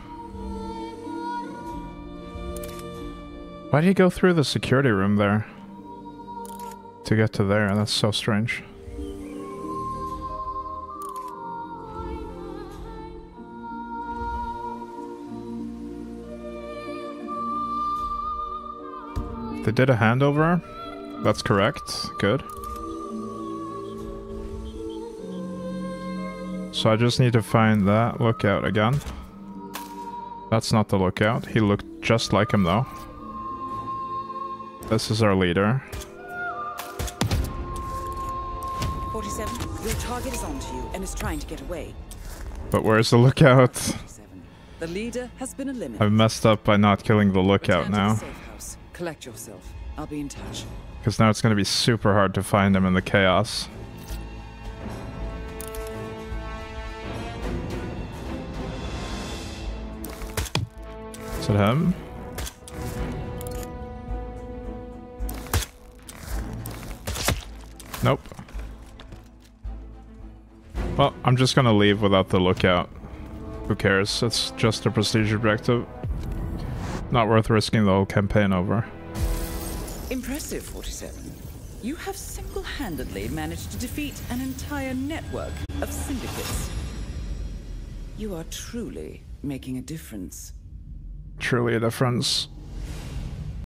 Why did he go through the security room there? To get to there, that's so strange. They did a handover. That's correct. Good. So I just need to find that lookout again. That's not the lookout. He looked just like him though. This is our leader. 47, your target is onto you and is trying to get away. But where's the lookout? The leader has been eliminated. I've messed up by not killing the lookout Return to the now. safe house. Collect yourself. I'll be in touch. Because now it's going to be super hard to find him in the chaos. it him? Nope. Well, I'm just gonna leave without the lookout. Who cares? It's just a prestige objective. Not worth risking the whole campaign over. Impressive, 47. You have single-handedly managed to defeat an entire network of syndicates. You are truly making a difference. Truly a difference.